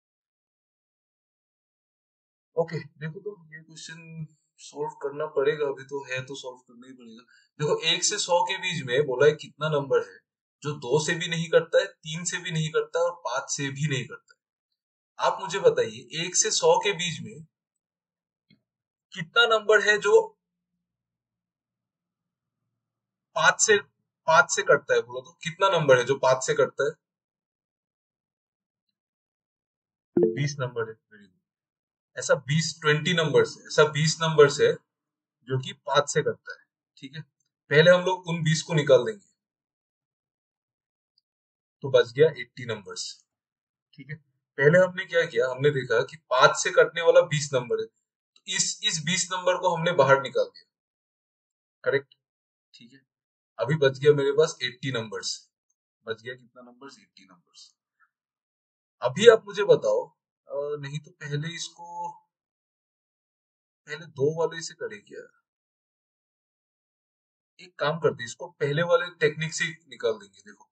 ओके, देखो तो ये क्वेश्चन सॉल्व करना पड़ेगा, अभी तो है तो सॉल्व करना ही पड़ेगा। देखो, एक से सौ के बीच में बोला है कितना नंबर है जो दो से भी नहीं करता है, तीन से भी नहीं करता है, और पांच से भी नहीं करता है। आप मुझे बताइए, एक से सौ के बीच में कितना नंबर है जो पांच से पांच से कटता है, बोलो तो कितना नंबर है जो पांच से कटता है? बीस नंबर है, वेरी गुड। ऐसा बीस ट्वेंटी नंबर है, ऐसा बीस नंबर है जो कि पांच से कटता है। ठीक है, पहले हम लोग उन बीस को निकाल देंगे, तो बच गया अस्सी नंबर्स। ठीक है, पहले हमने क्या किया, हमने देखा कि पांच से कटने वाला बीस नंबर है, तो इस इस बीस नंबर को हमने बाहर निकाल दिया, करेक्ट। ठीक है, अभी बच गया मेरे पास अस्सी नंबर्स, बच गया कितना नंबर्स, अस्सी नंबर्स। अभी आप मुझे बताओ, अ, नहीं तो पहले इसको, पहले दो वाले से करे क्या, एक काम करते हैं, इसको पहले वाले टेक्निक से निकाल देंगे। देखो,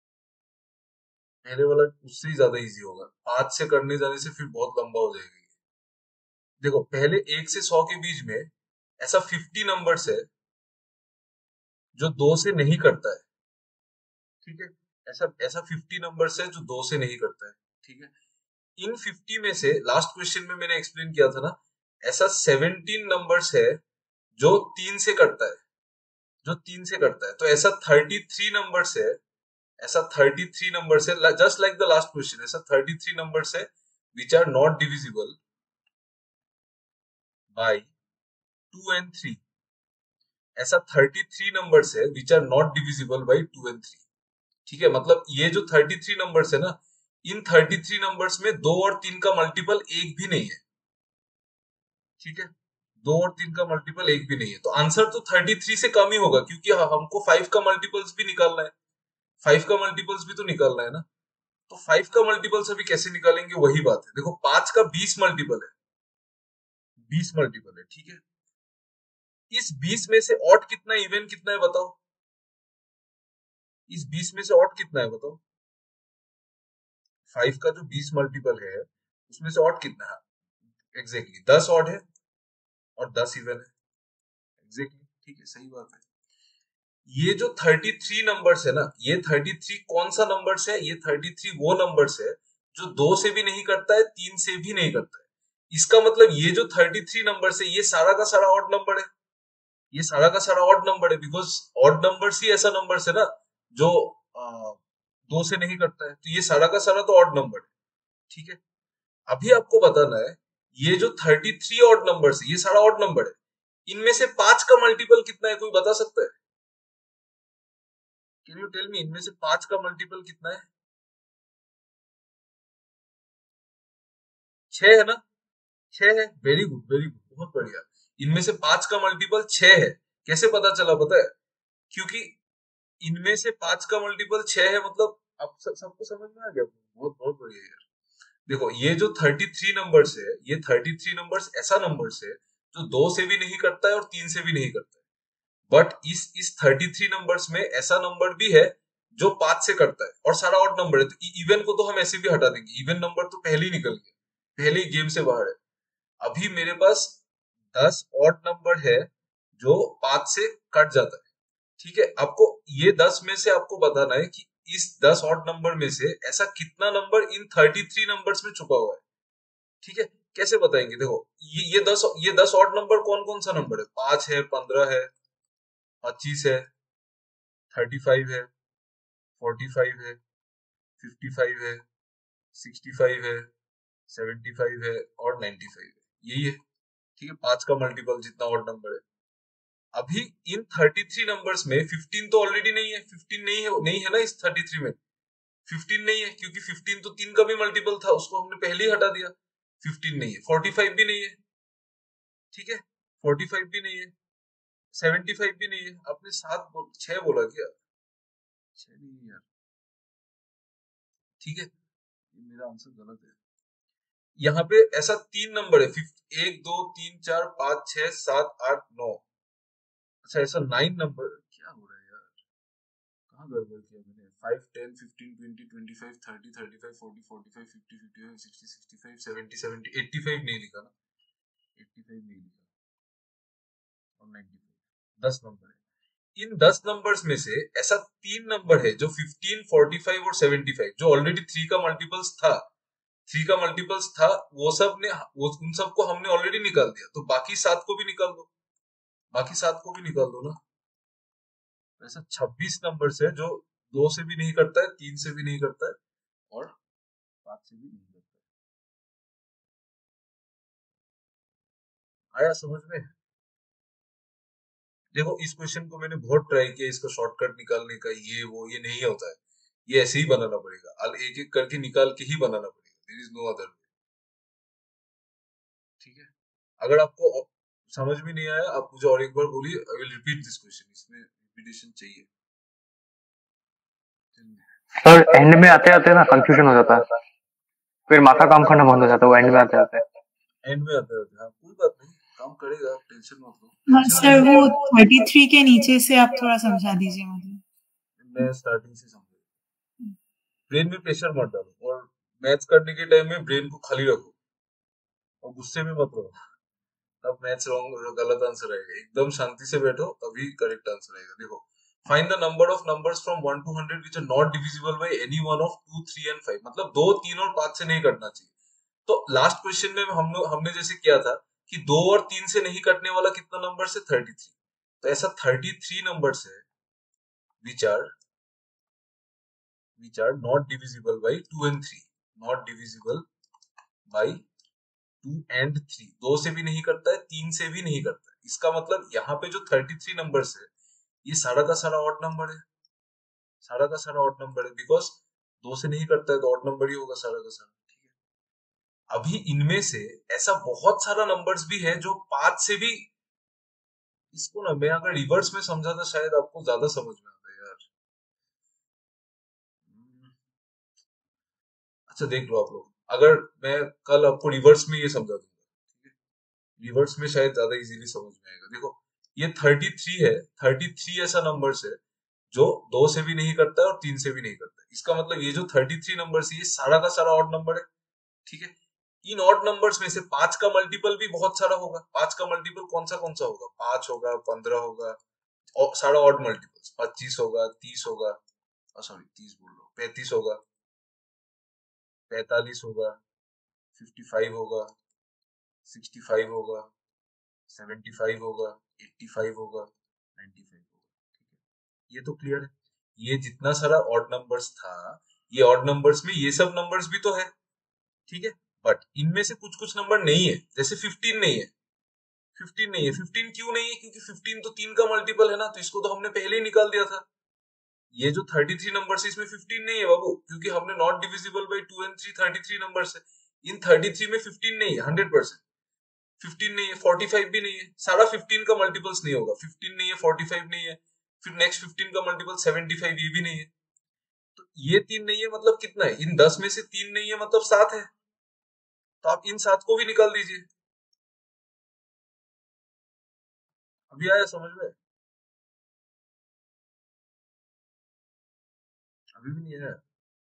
पहले वाला उससे ही ज्यादा इजी होगा, पांच से करने जाने से फिर बहुत लंबा हो जाएगा ये। देखो, पहले एक से सौ के बीच में ऐसा फिफ्टी नंबर्स है जो दो से नहीं करता है। ठीक है, ऐसा ऐसा फिफ्टी नंबर्स है जो दो से नहीं करता है। ठीक है, इन फिफ्टी में से लास्ट क्वेश्चन में मैंने एक्सप्लेन किया था ना, ऐसा सेवनटीन नंबर्स है जो तीन से करता है, जो तीन से करता है, तो ऐसा थर्टी थ्री नंबर्स है, ऐसा थर्टी थ्री नंबर्स है, just like the last question, ऐसा थर्टी थ्री नंबर्स है which are not divisible by two and three. ऐसा थर्टी थ्री नंबर्स है which are not divisible by two and three. ठीक है, मतलब ये जो थर्टी थ्री नंबर्स है ना, इन थर्टी थ्री नंबर्स में दो और तीन का मल्टीपल एक भी नहीं है। ठीक है, दो और तीन का मल्टीपल एक भी नहीं है, तो आंसर तो थर्टी थ्री से कम ही होगा, क्योंकि हमको फाइव का मल्टीपल्स भी निकालना है, फाइव का मल्टीपल्स भी तो निकालना है ना। तो फाइव का मल्टीपल अभी कैसे निकालेंगे वही बात है। देखो पांच का बीस मल्टीपल है, बीस मल्टीपल है, ठीक है। इस बीस में से ऑड कितना, इवन कितना है बताओ। इस बीस में से ऑड कितना है बताओ। फाइव का जो बीस मल्टीपल है उसमें से ऑड कितना है। एग्जैक्टली दस ऑड है और दस इवन है। एग्जैक्टली ठीक है, सही बात है। ये जो तैंतीस नंबर्स है ना, ये तैंतीस कौन सा नंबर्स है, ये तैंतीस वो नंबर्स है जो दो से भी नहीं करता है, तीन से भी नहीं करता है। इसका मतलब ये जो तैंतीस नंबर्स है ये सारा का सारा ऑड नंबर है, ये सारा का सारा ऑड नंबर है, बिकॉज ऑड नंबर्स ही ऐसा नंबर्स है ना जो आ, दो से नहीं करता है, तो ये सारा का सारा तो ऑड नंबर है, ठीक है। अभी आपको बताना है ये जो तैंतीस ऑड नंबर्स है ये सारा ऑड नंबर है, इनमें से पांच का मल्टीपल कितना है, कोई बता सकता है। कैन यू टेल मी, इनमें से पांच का मल्टीपल कितना है। छह है ना, छह है, वेरी गुड वेरी गुड, बहुत बढ़िया। इनमें से पांच का मल्टीपल छह है। कैसे पता चला पता है, क्योंकि इनमें से पांच का मल्टीपल छह है, मतलब आप सब, सबको समझ में आ गया। बहुत बहुत बढ़िया यार। देखो ये जो तैंतीस नंबर्स है, ये तैंतीस नंबर्स ऐसा नंबर्स है जो दो से भी नहीं करता है और तीन से भी नहीं करता है। बट इस इस तैंतीस नंबर्स में ऐसा नंबर भी है जो पांच से करता है और सारा ऑड नंबर है। तो इवन को तो हम ऐसे भी हटा देंगे, इवन नंबर तो पहले ही निकल गया, पहले ही गेम से बाहर है। अभी मेरे पास दस ऑड नंबर है जो पांच से कट जाता है, ठीक है। आपको ये दस में से आपको बताना है कि इस दस ऑड नंबर में से ऐसा कितना नंबर इन तैंतीस नंबर्स में छुपा हुआ है, ठीक है। कैसे बताएंगे, देखो ये ये दस ये दस ऑड नंबर कौन कौन सा नंबर है, पांच है, पंद्रह है, पच्चीस है, थर्टी फाइव है, फोर्टी फाइव है, फिफ्टी फाइव है, सिक्सटी फाइव है, सेवेंटी फाइव है और नाइन्टी फाइव है, यही है, ठीक है। पांच का मल्टीपल जितना ऑड नंबर है। अभी इन तैंतीस नंबर्स में पंद्रह तो ऑलरेडी नहीं है, पंद्रह नहीं है, नहीं है ना इस तैंतीस में, पंद्रह नहीं है क्योंकि पंद्रह तो तीन का भी मल्टीपल था, उसको हमने पहले ही हटा दिया। पंद्रह नहीं है, पैंतालीस भी नहीं है, ठीक है, पैंतालीस भी नहीं है, पचहत्तर भी नहीं है। आपने सात बोल छह बोला क्या, छह नहीं यार, ठीक है, ये मेरा आंसर गलत है। यहाँ पे ऐसा तीन नंबर है, एक दो तीन चार पांच छह सात आठ नौ, अच्छा ऐसा नाइन नंबर, क्या हो रहा है यार, कहाँ गड़बड़ किया मैंने। Five ten fifteen twenty twenty five thirty thirty five forty forty five fifty fifty five sixty sixty five seventy seventy eighty five नहीं लिखा ना, एट्टी फाइव नहीं लिखा और नाइन्टी फाइव, दस नंबर है। इन दस नंबर्स में से ऐसा तीन नंबर है जो फिफ्टीन फोर्टी फाइव और सेवेंटी फाइव जो ऑलरेडी थ्री का मल्टीपल्स था, थ्री का मल्टीपल्स था, वो सब ने वो उन सबको हमने ऑलरेडी निकाल दिया, तो बाकी सात को भी निकाल दो, बाकी सात को भी निकाल दो ना। ऐसा छब्बीस नंबर्स है जो दो से भी नहीं करता है, तीन से भी नहीं करता है और पांच से भी नहीं करता है। आया समझ में। देखो इस क्वेश्चन को मैंने बहुत ट्राई किया, इसका शॉर्टकट निकालने का, ये वो ये नहीं होता है, ये ऐसे ही बनाना पड़ेगा, अल एक एक करके निकाल के ही बनाना पड़ेगा, there is no other way, ठीक है। अगर आपको समझ में नहीं आया आप मुझे और एक बार बोलिए, I will repeat this question, इसमें रिपीटेशन चाहिए।
सर एंड में आते आते ना कंफ्यूजन हो जाता है, फिर माथा काम करना बंद हो जाता है वो एंड में आते आते।
एंड में आते आते हाँ, कोई बात नहीं, काम करेगा, टेंशन मत लो।
हाँ सर, वो तैंतीस के नीचे से आप थोड़ा समझा दीजिए मुझे।
मैं स्टार्टिंग से समझा, ब्रेन में प्रेशर मत डालो और मैथ्स करने के टाइम में ब्रेन को खाली रखो और गुस्से में मत रहो, तब मैथ्स रॉन्ग गलत आंसर आएगा। एकदम शांति से बैठो तभी करेक्ट आंसर आएगा। देखो find the number of numbers from one to hundred which are not divisible by any one of two three and five, मतलब दो तीन और पांच से नहीं कटना चाहिए। तो लास्ट क्वेश्चन में हम लोग हमने जैसे किया था कि दो और तीन से नहीं कटने वाला कितना नंबर है, थर्टी थ्री। तो ऐसा थर्टी थ्री नंबर्स है which are which are not divisible by two and three, not divisible by two and three, दो से भी नहीं करता है, तीन से भी नहीं करता है। इसका मतलब यहाँ पे जो थर्टी थ्री नंबर्स है ये सारा का सारा ऑड नंबर है, सारा का सारा ऑड नंबर है, बिकॉज दो से नहीं करता है तो ऑड नंबर ही होगा सारा का सारा, ठीक है। अभी इनमें से ऐसा बहुत सारा नंबर्स भी है जो पांच से भी, इसको ना मैं अगर रिवर्स में समझा था शायद आपको ज्यादा समझ में आता है यार। अच्छा देख लो आप लोग, अगर मैं कल आपको रिवर्स में ये समझा दूंगा, रिवर्स में शायद ज्यादा इजीली समझ में आएगा। देखो ये थर्टी थ्री है, थर्टी थ्री ऐसा नंबर्स है जो दो से भी नहीं करता है और तीन से भी नहीं करता है। इसका मतलब ये जो थर्टी थ्री नंबर्स है ये सारा का सारा ऑड नंबर है, ठीक है। इन ऑड नंबर्स में से पांच का मल्टीपल भी बहुत सारा होगा। पांच का मल्टीपल कौन सा कौन सा होगा? पांच होगा, पंद्रह होगा, और सारा ऑड मल्टीपल्स, पच्चीस होगा, तीस होगा, सॉरी तीस बोल रहा हूँ, पैंतीस होगा, पैंतालीस होगा, फिफ्टी फाइव होगा, सिक्सटी फाइव होगा, सेवेंटी फाइव होगा, एट्टी फाइव होगा, नाइन्टी फाइव होगा, ठीक है। ये तो क्लियर है। ये जितना सारा ऑड नंबर्स था, ये ऑड नंबर्स में ये सब नंबर्स भी तो है, ठीक है। बट इनमें से कुछ कुछ नंबर नहीं है, जैसे फिफ्टीन नहीं है। फिफ्टीन नहीं है, फिफ्टीन क्यों नहीं है? क्योंकि फिफ्टीन तो तीन का मल्टीपल है ना, तो इसको तो हमने पहले ही निकाल दिया था। ये जो थर्टी थ्री नंबर है इसमें फिफ्टीन नहीं है बाबू, क्योंकि हमने not divisible by two and three thirty three number है। इन थर्टी थ्री में फिफ्टीन नहीं है, हंड्रेड परसेंट फिफ्टीन नहीं है, फोर्टी फाइव भी नहीं है, सारा फिफ्टीन का मल्टीपल्स नहीं होगा। फिफ्टीन नहीं है, फोर्टी फाइव नहीं है, फिर नेक्स्ट फिफ्टीन का मल्टीपल सेवेंटी फाइव, ये भी नहीं है। तो ये तीन नहीं है मतलब कितना है? इन दस में से तीन नहीं है मतलब सात है, तो आप इन सात को भी निकाल दीजिए। अभी आया समझ में? अभी भी नहीं आया?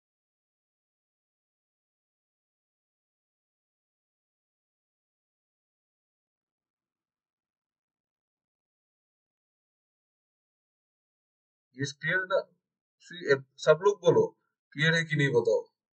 ये क्लियर है ना? See, सब लोग बोलो क्लियर है कि नहीं, बताओ।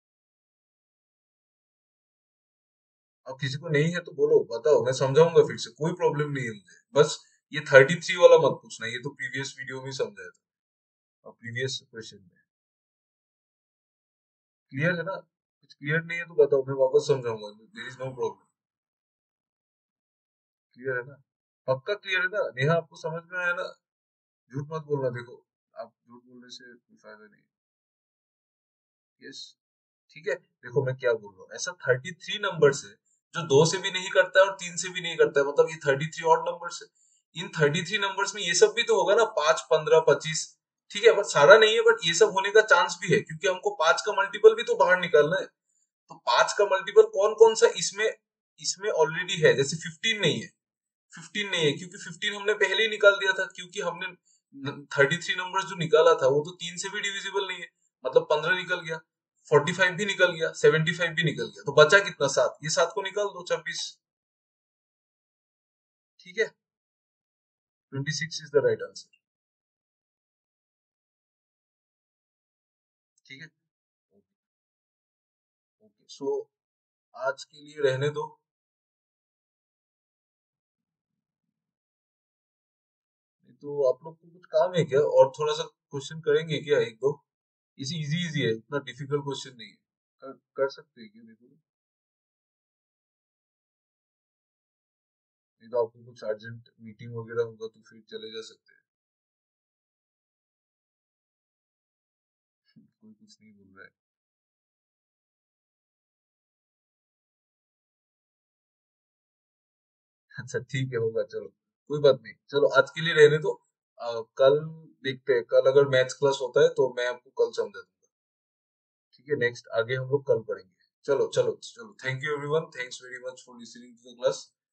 अब किसी को नहीं है तो बोलो, बताओ, मैं समझाऊंगा फिर से, कोई प्रॉब्लम नहीं है मुझे। बस ये थर्टी थ्री वाला मत पूछना, ये तो प्रीवियस वीडियो में समझाया था, और प्रीवियस क्वेश्चन में। क्लियर है ना? कुछ क्लियर नहीं है तो बताओ, मैं वापस समझाऊंगा, there is no problem. Clear है ना? पक्का क्लियर है ना? नेहा आपको समझ में आया ना? झूठ मत बोलना, देखो आप झूठ बोलने से कोई फायदा नहीं। यस, ठीक है। देखो मैं क्या बोल रहा हूँ, ऐसा थर्टी थ्री नंबर है जो दो से भी नहीं करता है और तीन से भी नहीं करता है, मतलब ये थर्टी थ्री ऑड नंबर है। इन थर्टी थ्री नंबर्स में ये सब भी तो होगा ना, पांच, पंद्रह, पच्चीस, ठीक है। बट सारा नहीं है, बट ये सब होने का चांस भी है, क्योंकि हमको पांच का मल्टीपल भी तो बाहर निकालना है। तो पांच का मल्टीपल कौन कौन सा इसमें इसमें ऑलरेडी है? जैसे फिफ्टीन नहीं है, फिफ्टीन नहीं है क्योंकि फिफ्टीन हमने पहले ही निकाल दिया था, क्योंकि हमने थर्टी थ्री नंबर जो निकाला था वो तो तीन से भी डिविजिबल नहीं है, मतलब पंद्रह निकल गया, फोर्टी फाइव भी निकल गया, सेवेंटी फाइव भी निकल गया, तो बचा कितना? सात। ये सात को निकाल दो, छब्बीस, ठीक है। Twenty six is the right answer, ठीक है। ओके, सो आज के लिए रहने दो। नहीं तो आप लोग को कुछ काम है क्या, और थोड़ा सा क्वेश्चन करेंगे क्या, एक दो? इसी इजी इजी है, इतना डिफिकल्ट क्वेश्चन नहीं है। कर, कर सकते हैं क्या? देखो, नहीं तो आपको कुछ अर्जेंट मीटिंग वगैरह होगा तो फिर चले जा सकते हैं। कोई कुछ नहीं बोल रहा है। अच्छा ठीक है, होगा, चलो कोई बात नहीं, चलो आज के लिए रहने दो। अ, कल देखते हैं, कल अगर मैथ्स क्लास होता है तो मैं आपको कल समझा दूंगा, ठीक है। नेक्स्ट आगे हम लोग कल पढ़ेंगे। चलो चलो चलो, thank you everyone, thanks very much for listening to the class.